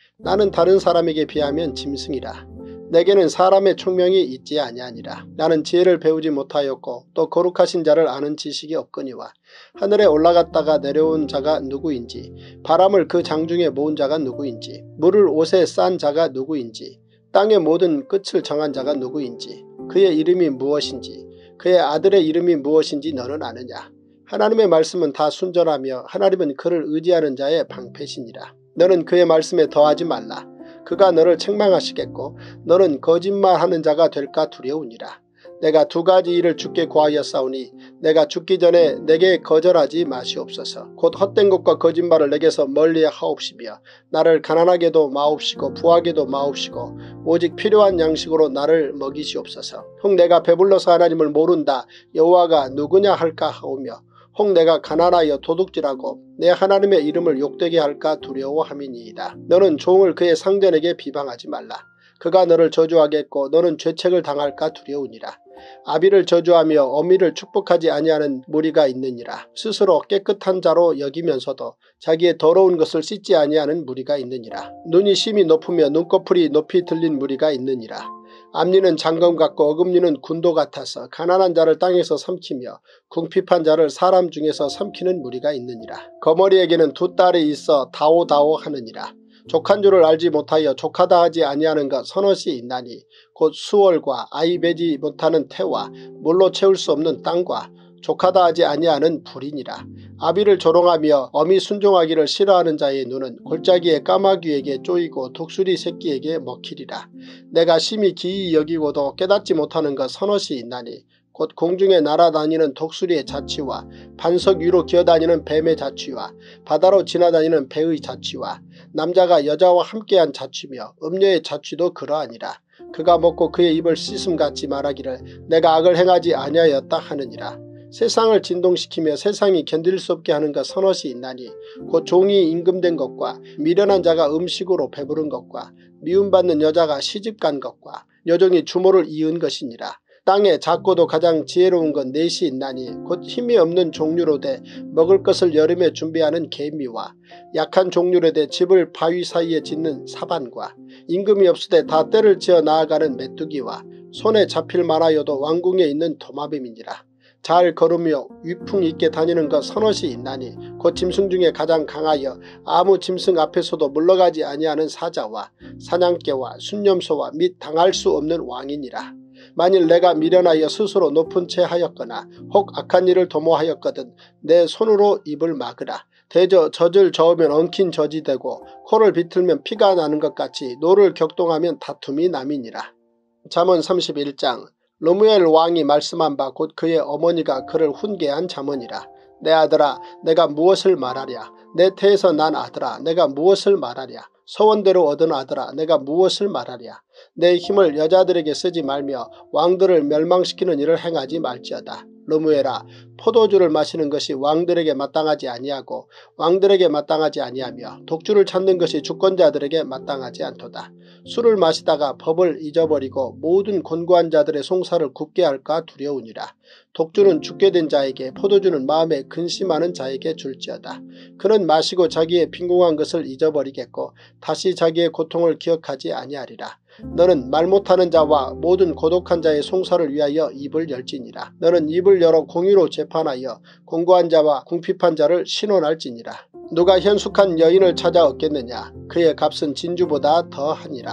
나는 다른 사람에게 비하면 짐승이라. 내게는 사람의 총명이 있지 아니하니라. 나는 지혜를 배우지 못하였고 또 거룩하신 자를 아는 지식이 없거니와 하늘에 올라갔다가 내려온 자가 누구인지 바람을 그 장중에 모은 자가 누구인지 물을 옷에 싼 자가 누구인지 땅의 모든 끝을 정한 자가 누구인지 그의 이름이 무엇인지 그의 아들의 이름이 무엇인지 너는 아느냐. 하나님의 말씀은 다 순전하며 하나님은 그를 의지하는 자의 방패시니라. 너는 그의 말씀에 더하지 말라. 그가 너를 책망하시겠고 너는 거짓말하는 자가 될까 두려우니라. 내가 두 가지 일을 주께 구하였사오니 내가 죽기 전에 내게 거절하지 마시옵소서. 곧 헛된 것과 거짓말을 내게서 멀리 하옵시며 나를 가난하게도 마옵시고 부하게도 마옵시고 오직 필요한 양식으로 나를 먹이시옵소서. 혹 내가 배불러서 하나님을 모른다 여호와가 누구냐 할까 하오며 혹 내가 가난하여 도둑질하고 내 하나님의 이름을 욕되게 할까 두려워함이니이다. 너는 종을 그의 상전에게 비방하지 말라. 그가 너를 저주하겠고 너는 죄책을 당할까 두려우니라. 아비를 저주하며 어미를 축복하지 아니하는 무리가 있느니라. 스스로 깨끗한 자로 여기면서도 자기의 더러운 것을 씻지 아니하는 무리가 있느니라. 눈이 심히 높으며 눈꺼풀이 높이 들린 무리가 있느니라. 앞니는 장검 같고 어금니는 군도 같아서 가난한 자를 땅에서 삼키며 궁핍한 자를 사람 중에서 삼키는 무리가 있느니라. 거머리에게는 두 딸이 있어 다오다오 하느니라. 족한 줄을 알지 못하여 족하다 하지 아니하는 것 서너시 있나니 곧 수월과 아이 베지 못하는 태와 물로 채울 수 없는 땅과 족하다 하지 아니하는 불이니라. 아비를 조롱하며 어미 순종하기를 싫어하는 자의 눈은 골짜기의 까마귀에게 쪼이고 독수리 새끼에게 먹히리라. 내가 심히 기이 여기고도 깨닫지 못하는 것 서너시 있나니 곧 공중에 날아다니는 독수리의 자취와 반석 위로 기어다니는 뱀의 자취와 바다로 지나다니는 배의 자취와 남자가 여자와 함께한 자취며 음녀의 자취도 그러하니라. 그가 먹고 그의 입을 씻음같이 말하기를 내가 악을 행하지 아니하였다 하느니라. 세상을 진동시키며 세상이 견딜 수 없게 하는 것 서너시 있나니 곧 종이 임금된 것과 미련한 자가 음식으로 배부른 것과 미움받는 여자가 시집간 것과 여종이 주모를 이은 것이니라. 땅에 작고도 가장 지혜로운 건 넷이 있나니 곧 힘이 없는 종류로 돼 먹을 것을 여름에 준비하는 개미와 약한 종류로 돼 집을 바위 사이에 짓는 사반과 임금이 없으되 다 때를 지어 나아가는 메뚜기와 손에 잡힐 만하여도 왕궁에 있는 도마뱀이니라. 잘 걸으며 위풍 있게 다니는 것 서너시 있나니 곧 짐승 중에 가장 강하여 아무 짐승 앞에서도 물러가지 아니하는 사자와 사냥개와 순념소와 및 당할 수 없는 왕이니라. 만일 내가 미련하여 스스로 높은 채 하였거나 혹 악한 일을 도모하였거든 내 손으로 입을 막으라. 대저 젖을 저으면 엉킨 젖이 되고 코를 비틀면 피가 나는 것 같이 노를 격동하면 다툼이 남이니라. 잠언 삼십일 장. 르무엘 왕이 말씀한 바 곧 그의 어머니가 그를 훈계한 잠언이라. 내 아들아 내가 무엇을 말하랴. 내 태에서 난 아들아 내가 무엇을 말하랴. 서원대로 얻은 아들아 내가 무엇을 말하랴. 내 힘을 여자들에게 쓰지 말며 왕들을 멸망시키는 일을 행하지 말지어다. 르무엘아 포도주를 마시는 것이 왕들에게 마땅하지 아니하고 왕들에게 마땅하지 아니하며 독주를 찾는 것이 주권자들에게 마땅하지 않도다. 술을 마시다가 법을 잊어버리고 모든 곤고한 자들의 송사를 굽게 할까 두려우니라. 독주는 죽게 된 자에게 포도주는 마음에 근심하는 자에게 줄지어다. 그는 마시고 자기의 빈궁한 것을 잊어버리겠고 다시 자기의 고통을 기억하지 아니하리라. 너는 말 못하는 자와 모든 고독한 자의 송사를 위하여 입을 열지니라. 너는 입을 열어 공의로 재판하여 공고한 자와 궁핍한 자를 신원할지니라. 누가 현숙한 여인을 찾아 얻겠느냐. 그의 값은 진주보다 더하니라.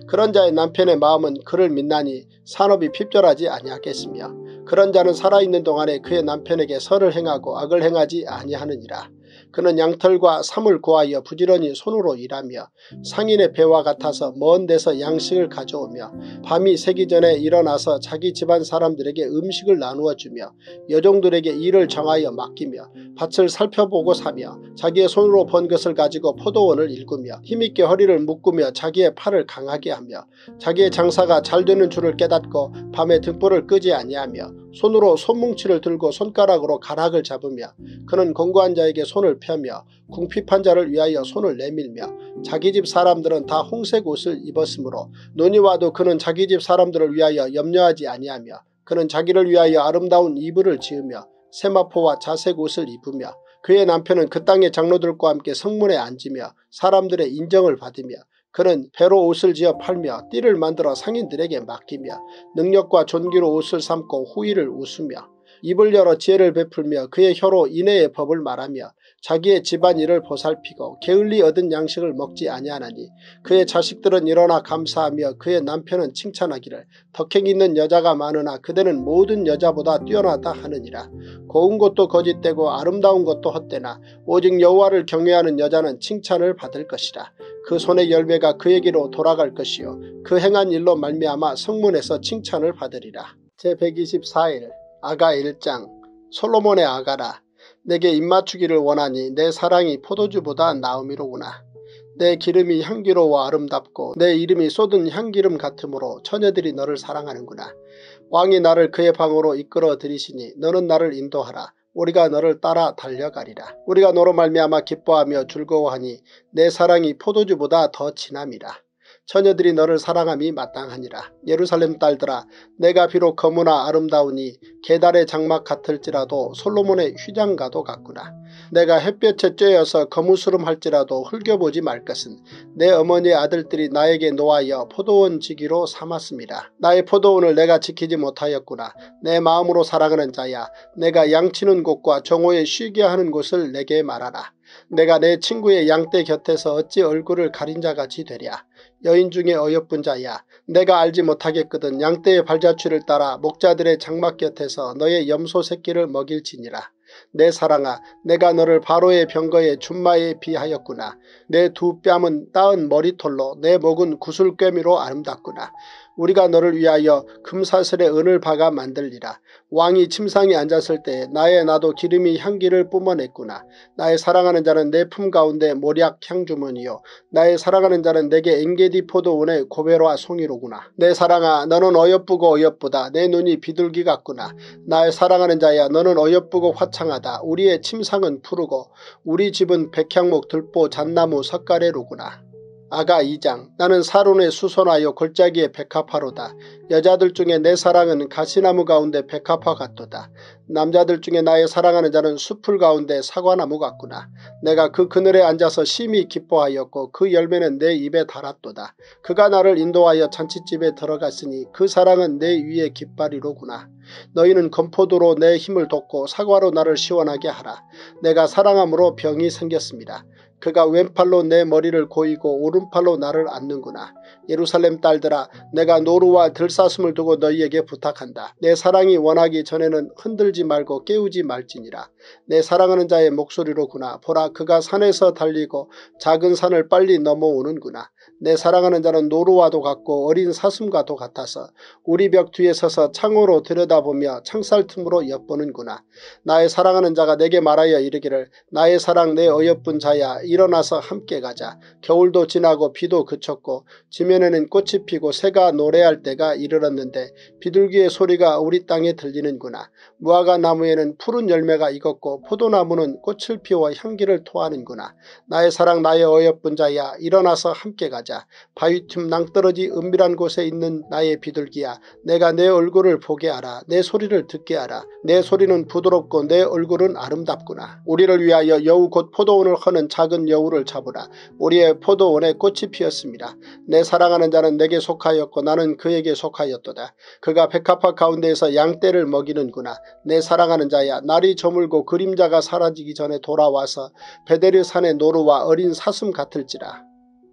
그런 자의 남편의 마음은 그를 믿나니 산업이 핍절하지 아니하겠으며 그런 자는 살아있는 동안에 그의 남편에게 선을 행하고 악을 행하지 아니하느니라. 그는 양털과 삼을 구하여 부지런히 손으로 일하며 상인의 배와 같아서 먼 데서 양식을 가져오며 밤이 새기 전에 일어나서 자기 집안 사람들에게 음식을 나누어 주며 여종들에게 일을 정하여 맡기며 밭을 살펴보고 사며 자기의 손으로 번 것을 가지고 포도원을 일구며 힘있게 허리를 묶으며 자기의 팔을 강하게 하며 자기의 장사가 잘되는 줄을 깨닫고 밤에 등불을 끄지 아니하며 손으로 손뭉치를 들고 손가락으로 가락을 잡으며 그는 공고한 자에게 손을 펴며 궁핍한 자를 위하여 손을 내밀며 자기 집 사람들은 다 홍색 옷을 입었으므로 눈이 와도 그는 자기 집 사람들을 위하여 염려하지 아니하며 그는 자기를 위하여 아름다운 이불을 지으며 세마포와 자색 옷을 입으며 그의 남편은 그 땅의 장로들과 함께 성문에 앉으며 사람들의 인정을 받으며 그는 배로 옷을 지어 팔며 띠를 만들어 상인들에게 맡기며 능력과 존귀로 옷을 삼고 후일을 웃으며 입을 열어 지혜를 베풀며 그의 혀로 인애의 법을 말하며 자기의 집안일을 보살피고 게을리 얻은 양식을 먹지 아니하나니 그의 자식들은 일어나 감사하며 그의 남편은 칭찬하기를 덕행 있는 여자가 많으나 그대는 모든 여자보다 뛰어나다 하느니라. 고운 것도 거짓되고 아름다운 것도 헛되나 오직 여호와를 경외하는 여자는 칭찬을 받을 것이라. 그 손의 열매가 그에게로 돌아갈 것이요 그 행한 일로 말미암아 성문에서 칭찬을 받으리라. 제백이십사 일 아가 일 장. 솔로몬의 아가라. 내게 입맞추기를 원하니 내 사랑이 포도주보다 나음이로구나. 내 기름이 향기로워 아름답고 내 이름이 쏟은 향기름 같으므로 처녀들이 너를 사랑하는구나. 왕이 나를 그의 방으로 이끌어 들이시니 너는 나를 인도하라. 우리가 너를 따라 달려가리라. 우리가 너로 말미암아 기뻐하며 즐거워하니 내 사랑이 포도주보다 더 진함이라. 처녀들이 너를 사랑함이 마땅하니라. 예루살렘 딸들아, 내가 비록 거무나 아름다우니 계달의 장막 같을지라도 솔로몬의 휘장가도 같구나. 내가 햇볕에 쬐어서 거무스름할지라도 흘겨보지 말 것은 내 어머니의 아들들이 나에게 노하여 포도원 지기로 삼았습니다. 나의 포도원을 내가 지키지 못하였구나. 내 마음으로 사랑하는 자야, 내가 양치는 곳과 정오에 쉬게 하는 곳을 내게 말하라. 내가 내 친구의 양떼 곁에서 어찌 얼굴을 가린 자같이 되랴. 여인 중에 어여쁜 자야, 내가 알지 못하겠거든 양떼의 발자취를 따라 목자들의 장막 곁에서 너의 염소 새끼를 먹일지니라. 내 사랑아, 내가 너를 바로의 병거의 준마에 비하였구나. 내 두 뺨은 따은 머리털로 내 목은 구슬꿰미로 아름답구나. 우리가 너를 위하여 금사슬에 은을 박아 만들리라. 왕이 침상에 앉았을 때 나의 나도 기름이 향기를 뿜어냈구나. 나의 사랑하는 자는 내 품 가운데 모략 향주머니요 나의 사랑하는 자는 내게 엔게디 포도원의 고베로와 송이로구나. 내 사랑아, 너는 어여쁘고 어여쁘다. 내 눈이 비둘기 같구나. 나의 사랑하는 자야, 너는 어여쁘고 화창하다. 우리의 침상은 푸르고 우리 집은 백향목 들보 잣나무 석가래로구나. 아가 이 장. 나는 사론에 수선하여 골짜기에 백합화로다. 여자들 중에 내 사랑은 가시나무 가운데 백합화 같도다. 남자들 중에 나의 사랑하는 자는 숲풀 가운데 사과나무 같구나. 내가 그 그늘에 앉아서 심히 기뻐하였고 그 열매는 내 입에 달았도다. 그가 나를 인도하여 잔치집에 들어갔으니 그 사랑은 내 위에 깃발이로구나. 너희는 건포도로 내 힘을 돋고 사과로 나를 시원하게 하라. 내가 사랑함으로 병이 생겼습니다. 그가 왼팔로 내 머리를 고이고 오른팔로 나를 안는구나. 예루살렘 딸들아, 내가 노루와 들사슴을 두고 너희에게 부탁한다. 내 사랑이 원하기 전에는 흔들지 말고 깨우지 말지니라. 내 사랑하는 자의 목소리로구나. 보라, 그가 산에서 달리고 작은 산을 빨리 넘어오는구나. 내 사랑하는 자는 노루와도 같고 어린 사슴과도 같아서 우리 벽 뒤에 서서 창호로 들여다보며 창살 틈으로 엿보는구나. 나의 사랑하는 자가 내게 말하여 이르기를 나의 사랑 내 어여쁜 자야, 일어나서 함께 가자. 겨울도 지나고 비도 그쳤고 지면에는 꽃이 피고 새가 노래할 때가 이르렀는데 비둘기의 소리가 우리 땅에 들리는구나. 무화과 나무에는 푸른 열매가 익었고 포도나무는 꽃을 피워 향기를 토하는구나. 나의 사랑 나의 어여쁜 자야, 일어나서 함께 가자. 바위틈 낭떠러지 은밀한 곳에 있는 나의 비둘기야, 내가 내 얼굴을 보게 하라. 내 소리를 듣게 하라. 내 소리는 부드럽고 내 얼굴은 아름답구나. 우리를 위하여 여우 곧 포도원을 허는 작은 여우를 잡으라. 우리의 포도원에 꽃이 피었습니다. 내 사랑하는 자는 내게 속하였고 나는 그에게 속하였도다. 그가 백합화 가운데에서 양떼를 먹이는구나. 내 사랑하는 자야, 날이 저물고 그림자가 사라지기 전에 돌아와서 베데르 산의 노루와 어린 사슴 같을지라.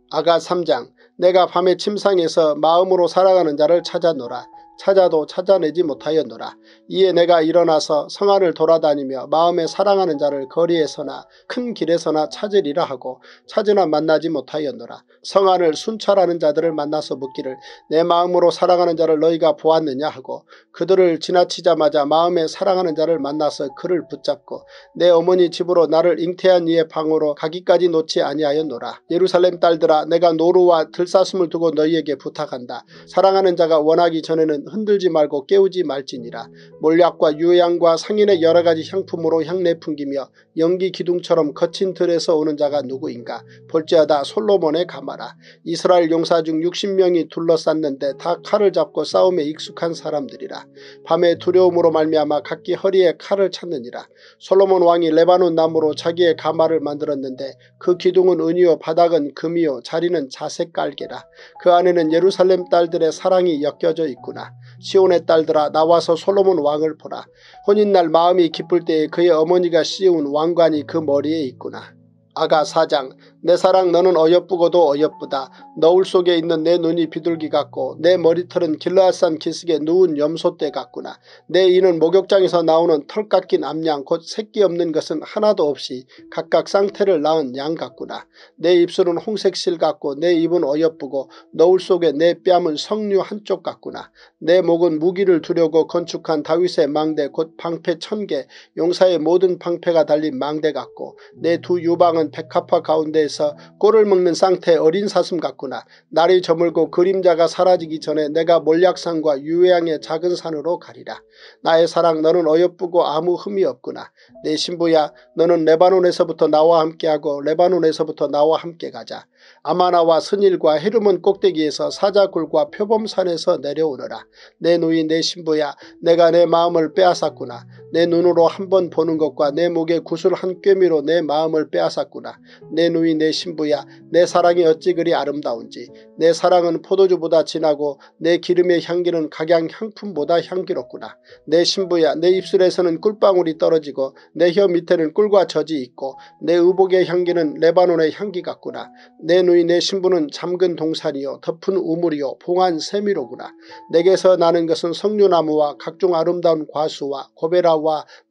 아가 삼 장. 내가 밤에 침상에서 마음으로 살아가는 자를 찾아노라. 찾아도 찾아내지 못하였노라. 이에 내가 일어나서 성안을 돌아다니며 마음에 사랑하는 자를 거리에서나 큰 길에서나 찾으리라 하고 찾으나 만나지 못하였노라. 성안을 순찰하는 자들을 만나서 묻기를 내 마음으로 사랑하는 자를 너희가 보았느냐 하고 그들을 지나치자마자 마음에 사랑하는 자를 만나서 그를 붙잡고 내 어머니 집으로 나를 잉태한 이의 방으로 가기까지 놓지 아니하였노라. 예루살렘 딸들아, 내가 노루와 들사슴을 두고 너희에게 부탁한다. 사랑하는 자가 원하기 전에는 흔들지 말고 깨우지 말지니라. 몰약과 유향과 상인의 여러가지 향품으로 향내 풍기며 연기 기둥처럼 거친 들에서 오는 자가 누구인가. 볼지어다 솔로몬의 가마라. 이스라엘 용사 중 육십 명이 둘러쌌는데 다 칼을 잡고 싸움에 익숙한 사람들이라. 밤에 두려움으로 말미암아 각기 허리에 칼을 찾느니라. 솔로몬 왕이 레바논 나무로 자기의 가마를 만들었는데 그 기둥은 은이요 바닥은 금이요 자리는 자색 깔개라. 그 안에는 예루살렘 딸들의 사랑이 엮여져 있구나. 시온의 딸들아, 나와서 솔로몬 왕을 보라. 혼인날 마음이 기쁠 때에 그의 어머니가 씌운 왕관이 그 머리에 있구나. 아가 사 장. 내 사랑, 너는 어여쁘고도 어여쁘다. 너울 속에 있는 내 눈이 비둘기 같고 내 머리털은 길르앗산 기슭에 누운 염소떼 같구나. 내 이는 목욕장에서 나오는 털 깎인 암양 곧 새끼 없는 것은 하나도 없이 각각 쌍태를 낳은 양 같구나. 내 입술은 홍색 실 같고 내 입은 어여쁘고 너울 속에 내 뺨은 석류 한쪽 같구나. 내 목은 무기를 두려고 건축한 다윗의 망대 곧 방패 천개 용사의 모든 방패가 달린 망대 같고 내 두 유방은 백합화 가운데 꼴을 먹는 쌍태 어린 사슴 같구나. 날이 저물고 그림자가 사라지기 전에 내가 몰약산과 유해양의 작은 산으로 가리라. 나의 사랑, 너는 어여쁘고 아무 흠이 없구나. 내 신부야, 너는 레바논에서부터 나와 함께하고 레바논에서부터 나와 함께 가자. 아마나와 스닐과 헤르몬 꼭대기에서 사자굴과 표범산에서 내려오너라. 내 누이 내 신부야, 내가 내 마음을 빼앗았구나. 내 눈으로 한 번 보는 것과 내 목에 구슬 한 꿰미로 내 마음을 빼앗았구나. 내 누이 내 신부야, 내 사랑이 어찌 그리 아름다운지. 내 사랑은 포도주보다 진하고 내 기름의 향기는 각양 향품보다 향기롭구나. 내 신부야, 내 입술에서는 꿀방울이 떨어지고 내 혀 밑에는 꿀과 젖이 있고 내 의복의 향기는 레바논의 향기 같구나. 내 누이 내 신부는 잠근 동산이요 덮은 우물이요 봉한 세미로구나. 내게서 나는 것은 석류나무와 각종 아름다운 과수와 고베라와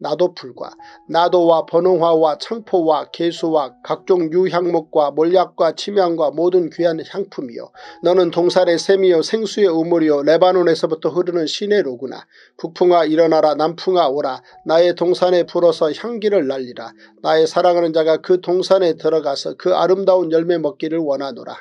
나도풀과 나도와 번홍화와 청포와 개수와 각종 유향목과 몰약과 침향과 모든 귀한 향품이요. 너는 동산의 샘이요 생수의 우물이요 레바논에서부터 흐르는 시내로구나. 북풍아 일어나라, 남풍아 오라. 나의 동산에 불어서 향기를 날리라. 나의 사랑하는 자가 그 동산에 들어가서 그 아름다운 열매 먹기를 원하노라.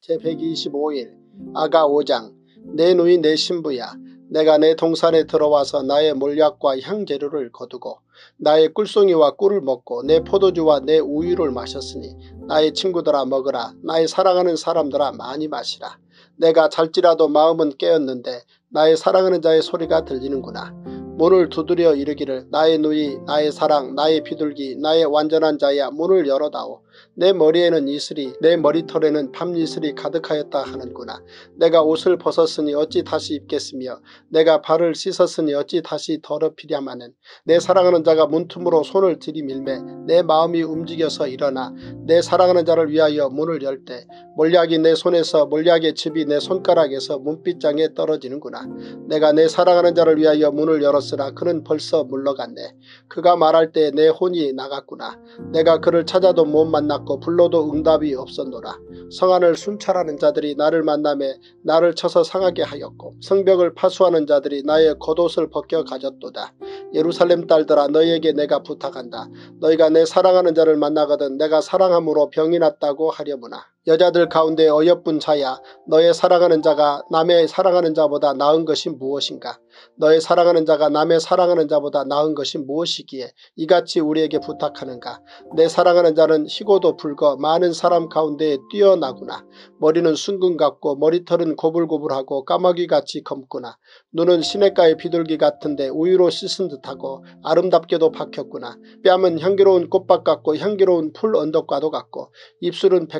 제백이십오 일 아가 오 장. 내 누이 내 신부야, 내가 내 동산에 들어와서 나의 몰약과 향재료를 거두고 나의 꿀송이와 꿀을 먹고 내 포도주와 내 우유를 마셨으니 나의 친구들아 먹으라. 나의 사랑하는 사람들아 많이 마시라. 내가 잘지라도 마음은 깨었는데 나의 사랑하는 자의 소리가 들리는구나. 문을 두드려 이르기를 나의 누이, 나의 사랑, 나의 비둘기, 나의 완전한 자야, 문을 열어다오. 내 머리에는 이슬이, 내 머리털에는 밤이슬이 가득하였다 하는구나. 내가 옷을 벗었으니 어찌 다시 입겠으며 내가 발을 씻었으니 어찌 다시 더럽히랴마는. 내 사랑하는 자가 문틈으로 손을 들이밀매 내 마음이 움직여서 일어나 내 사랑하는 자를 위하여 문을 열 때 몰약이 내 손에서 몰약의 즙이 내 손가락에서 문빗장에 떨어지는구나. 내가 내 사랑하는 자를 위하여 문을 열었으나 그는 벌써 물러갔네. 그가 말할 때 내 혼이 나갔구나. 내가 그를 찾아도 못 만났고 불러도 응답이 없었노라. 성안을 순찰하는 자들이 나를 만나매 나를 쳐서 상하게 하였고 성벽을 파수하는 자들이 나의 겉옷을 벗겨 가졌도다. 예루살렘 딸들아, 너희에게 내가 부탁한다. 너희가 내 사랑하는 자를 만나거든 내가 사랑함으로 병이 났다고 하려무나. 여자들 가운데 어여쁜 자야, 너의 사랑하는 자가 남의 사랑하는 자보다 나은 것이 무엇인가? 너의 사랑하는 자가 남의 사랑하는 자보다 나은 것이 무엇이기에 이같이 우리에게 부탁하는가? 내 사랑하는 자는 희고도 붉어 많은 사람 가운데에 뛰어나구나. 머리는 순금 같고 머리털은 고불고불하고 까마귀같이 검구나. 눈은 시냇가의 비둘기 같은데 우유로 씻은 듯하고 아름답게도 박혔구나. 뺨은 향기로운 꽃밭 같고 향기로운 풀 언덕과도 같고 입술은 백합화 같고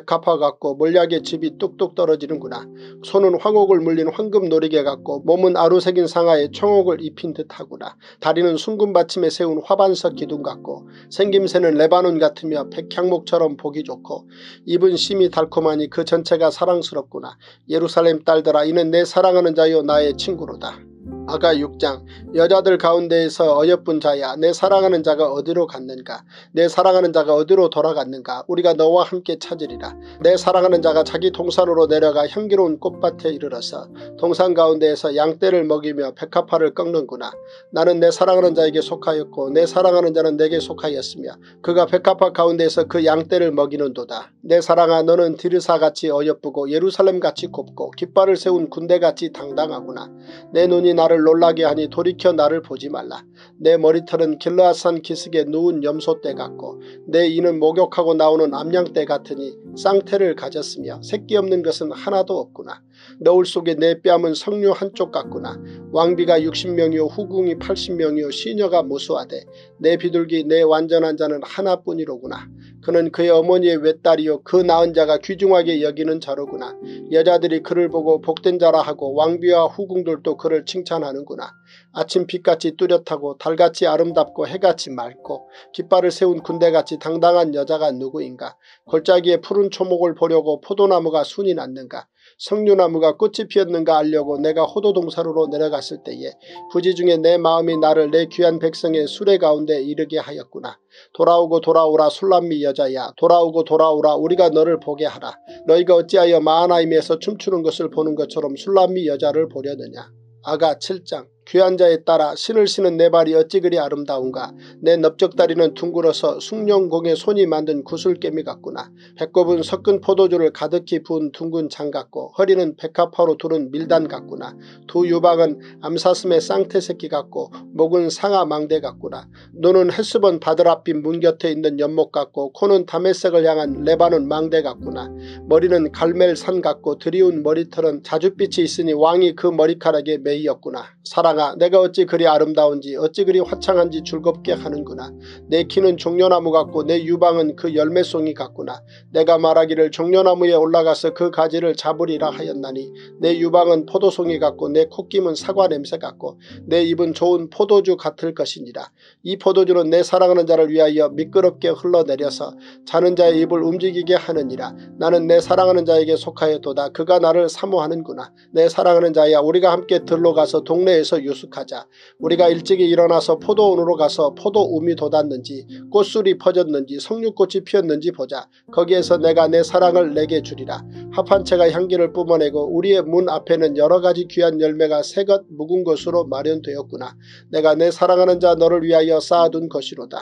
같고 몰약의 즙이 뚝뚝 떨어지는구나. 손은 황옥을 물린 황금 노리개 같고 몸은 아루새긴 상아에 청옥을 입힌 듯하구나. 다리는 숭금 받침에 세운 화반석 기둥 같고 생김새는 레바논 같으며 백향목처럼 보기 좋고 입은 심이 달콤하니 그 전체가 사랑스럽구나. 예루살렘 딸들아, 이는 내 사랑하는 자요 나의 친구로다. 아가 육 장. 여자들 가운데에서 어여쁜 자야, 내 사랑하는 자가 어디로 갔는가? 내 사랑하는 자가 어디로 돌아갔는가? 우리가 너와 함께 찾으리라. 내 사랑하는 자가 자기 동산으로 내려가 향기로운 꽃밭에 이르러서 동산 가운데에서 양떼를 먹이며 백합화를 꺾는구나. 나는 내 사랑하는 자에게 속하였고 내 사랑하는 자는 내게 속하였으며 그가 백합화 가운데에서 그 양떼를 먹이는도다. 내 사랑아, 너는 디르사같이 어여쁘고 예루살렘같이 곱고 깃발을 세운 군대같이 당당하구나. 내 눈이 나를 놀라게 하니 돌이켜 나를 보지 말라. 내 머리털은 길르앗산 기슭에 누운 염소떼 같고 내 이는 목욕하고 나오는 암양떼 같으니 쌍태를 가졌으며 새끼 없는 것은 하나도 없구나. 너울 속에 내 뺨은 석류 한쪽 같구나. 왕비가 육십 명이요 후궁이 팔십 명이요 시녀가 무수하되 내 비둘기 내 완전한 자는 하나뿐이로구나. 그는 그의 어머니의 외딸이요 그 낳은 자가 귀중하게 여기는 자로구나. 여자들이 그를 보고 복된 자라 하고 왕비와 후궁들도 그를 칭찬하는구나. 아침 빛같이 뚜렷하고 달같이 아름답고 해같이 맑고 깃발을 세운 군대같이 당당한 여자가 누구인가? 골짜기에 푸른 초목을 보려고 포도나무가 순이 났는가? 석류나무가 꽃이 피었는가 알려고 내가 호도동사루로 내려갔을 때에 부지 중에 내 마음이 나를 내 귀한 백성의 수레 가운데 이르게 하였구나. 돌아오고 돌아오라 술람미 여자야, 돌아오고 돌아오라 우리가 너를 보게 하라. 너희가 어찌하여 마하나임에서 춤추는 것을 보는 것처럼 술람미 여자를 보려느냐. 아가 칠 장. 귀한 자에 따라 신을 신은 내 발이 어찌 그리 아름다운가. 내 넓적다리는 둥글어서 숭룡공의 손이 만든 구슬개미 같구나. 배꼽은 섞은 포도주를 가득히 부은 둥근 장 같고 허리는 백합화로 두른 밀단 같구나. 두 유방은 암사슴의 쌍태 새끼 같고 목은 상아 망대 같구나. 눈은 헬스본 바드라빛 문 곁에 있는 연못 같고 코는 다메섹을 향한 레바논 망대 같구나. 머리는 갈멜산 같고 드리운 머리털은 자줏빛이 있으니 왕이 그 머리카락에 매이었구나. 사랑아, 내가 어찌 그리 아름다운지 어찌 그리 화창한지 즐겁게 하는구나. 내 키는 종려나무 같고 내 유방은 그 열매송이 같구나. 내가 말하기를 종려나무에 올라가서 그 가지를 잡으리라 하였나니 내 유방은 포도송이 같고 내 콧김은 사과 냄새 같고 내 입은 좋은 포도주 같을 것이니라. 이 포도주는 내 사랑하는 자를 위하여 미끄럽게 흘러내려서 자는 자의 입을 움직이게 하느니라. 나는 내 사랑하는 자에게 속하였도다. 그가 나를 사모하는구나. 내 사랑하는 자야, 우리가 함께 들러 가서 동네에서 유숙하자. 우리가 일찍이 일어나서 포도원으로 가서 포도움이 돋았는지 꽃술이 퍼졌는지 석류꽃이 피었는지 보자. 거기에서 내가 내 사랑을 내게 주리라. 합한 채가 향기를 뿜어내고 우리의 문 앞에는 여러가지 귀한 열매가 새것 묵은 것으로 마련되었구나. 내가 내 사랑하는 자 너를 위하여 쌓아둔 것이로다.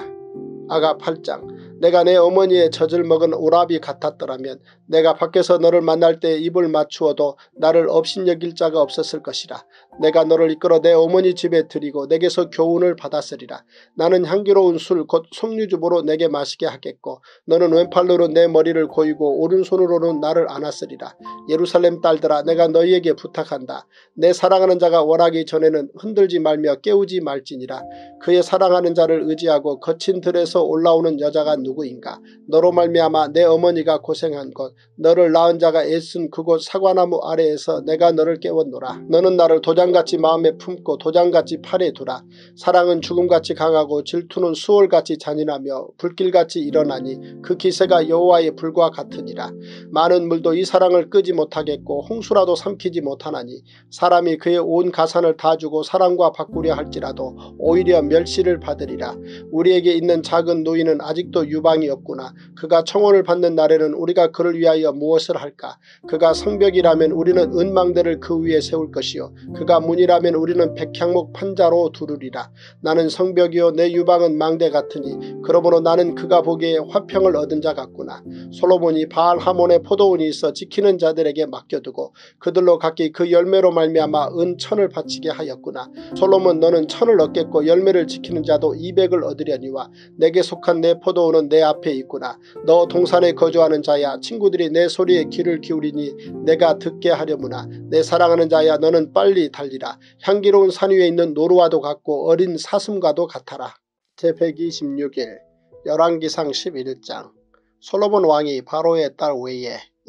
아가 팔 장. 내가 내 어머니의 젖을 먹은 오라비 같았더라면 내가 밖에서 너를 만날 때 입을 맞추어도 나를 업신여길 자가 없었을 것이라. 내가 너를 이끌어 내 어머니 집에 들이고 내게서 교훈을 받았으리라. 나는 향기로운 술 곧 석류주보로 내게 마시게 하겠고 너는 왼팔로는 내 머리를 고이고 오른손으로는 나를 안았으리라. 예루살렘 딸들아, 내가 너희에게 부탁한다. 내 사랑하는 자가 원하기 전에는 흔들지 말며 깨우지 말지니라. 그의 사랑하는 자를 의지하고 거친 들에서 올라오는 여자가 누구인가? 너로 말미암아 내 어머니가 고생한 곳, 너를 낳은 자가 애쓴 그곳 사과나무 아래에서 내가 너를 깨웠노라. 너는 나를 도장같이 마음에 품고 도장같이 팔에 두라. 사랑은 죽음같이 강하고 질투는 수월같이 잔인하며 불길같이 일어나니 그 기세가 여호와의 불과 같으니라. 많은 물도 이 사랑을 끄지 못하겠고 홍수라도 삼키지 못하나니 사람이 그의 온 가산을 다 주고 사랑과 바꾸려 할지라도 오히려 멸시를 받으리라. 우리에게 있는 작은 노인은 아직도 유방이 없구나. 그가 청혼을 받는 날에는 우리가 그를 위하여 무엇을 할까? 그가 성벽이라면 우리는 은망대를 그 위에 세울 것이요 그가 문이라면 우리는 백향목 판자로 두르리라. 나는 성벽이요 내 유방은 망대 같으니 그러므로 나는 그가 보기에 화평을 얻은 자 같구나. 솔로몬이 바알 하몬의 포도원이 있어 지키는 자들에게 맡겨두고 그들로 각기 그 열매로 말미암아 은 천을 바치게 하였구나. 솔로몬, 너는 천을 얻겠고 열매를 지키는 자도 이백을 얻으려니와 내게 속한 내 포도원은 내 앞에 있구나. 너 동산에 거주하는 자야, 친구들이 내 소리에 귀를 기울이니 내가 듣게 하려무나. 내 사랑하는 자야, 너는 빨리 달리라. 향기로운 산 위에 있는 노루와도 같고 어린 사슴과도 같아라. 제백이십육 일 열왕기상 십일 장. 솔로몬 왕이 바로의 딸 외에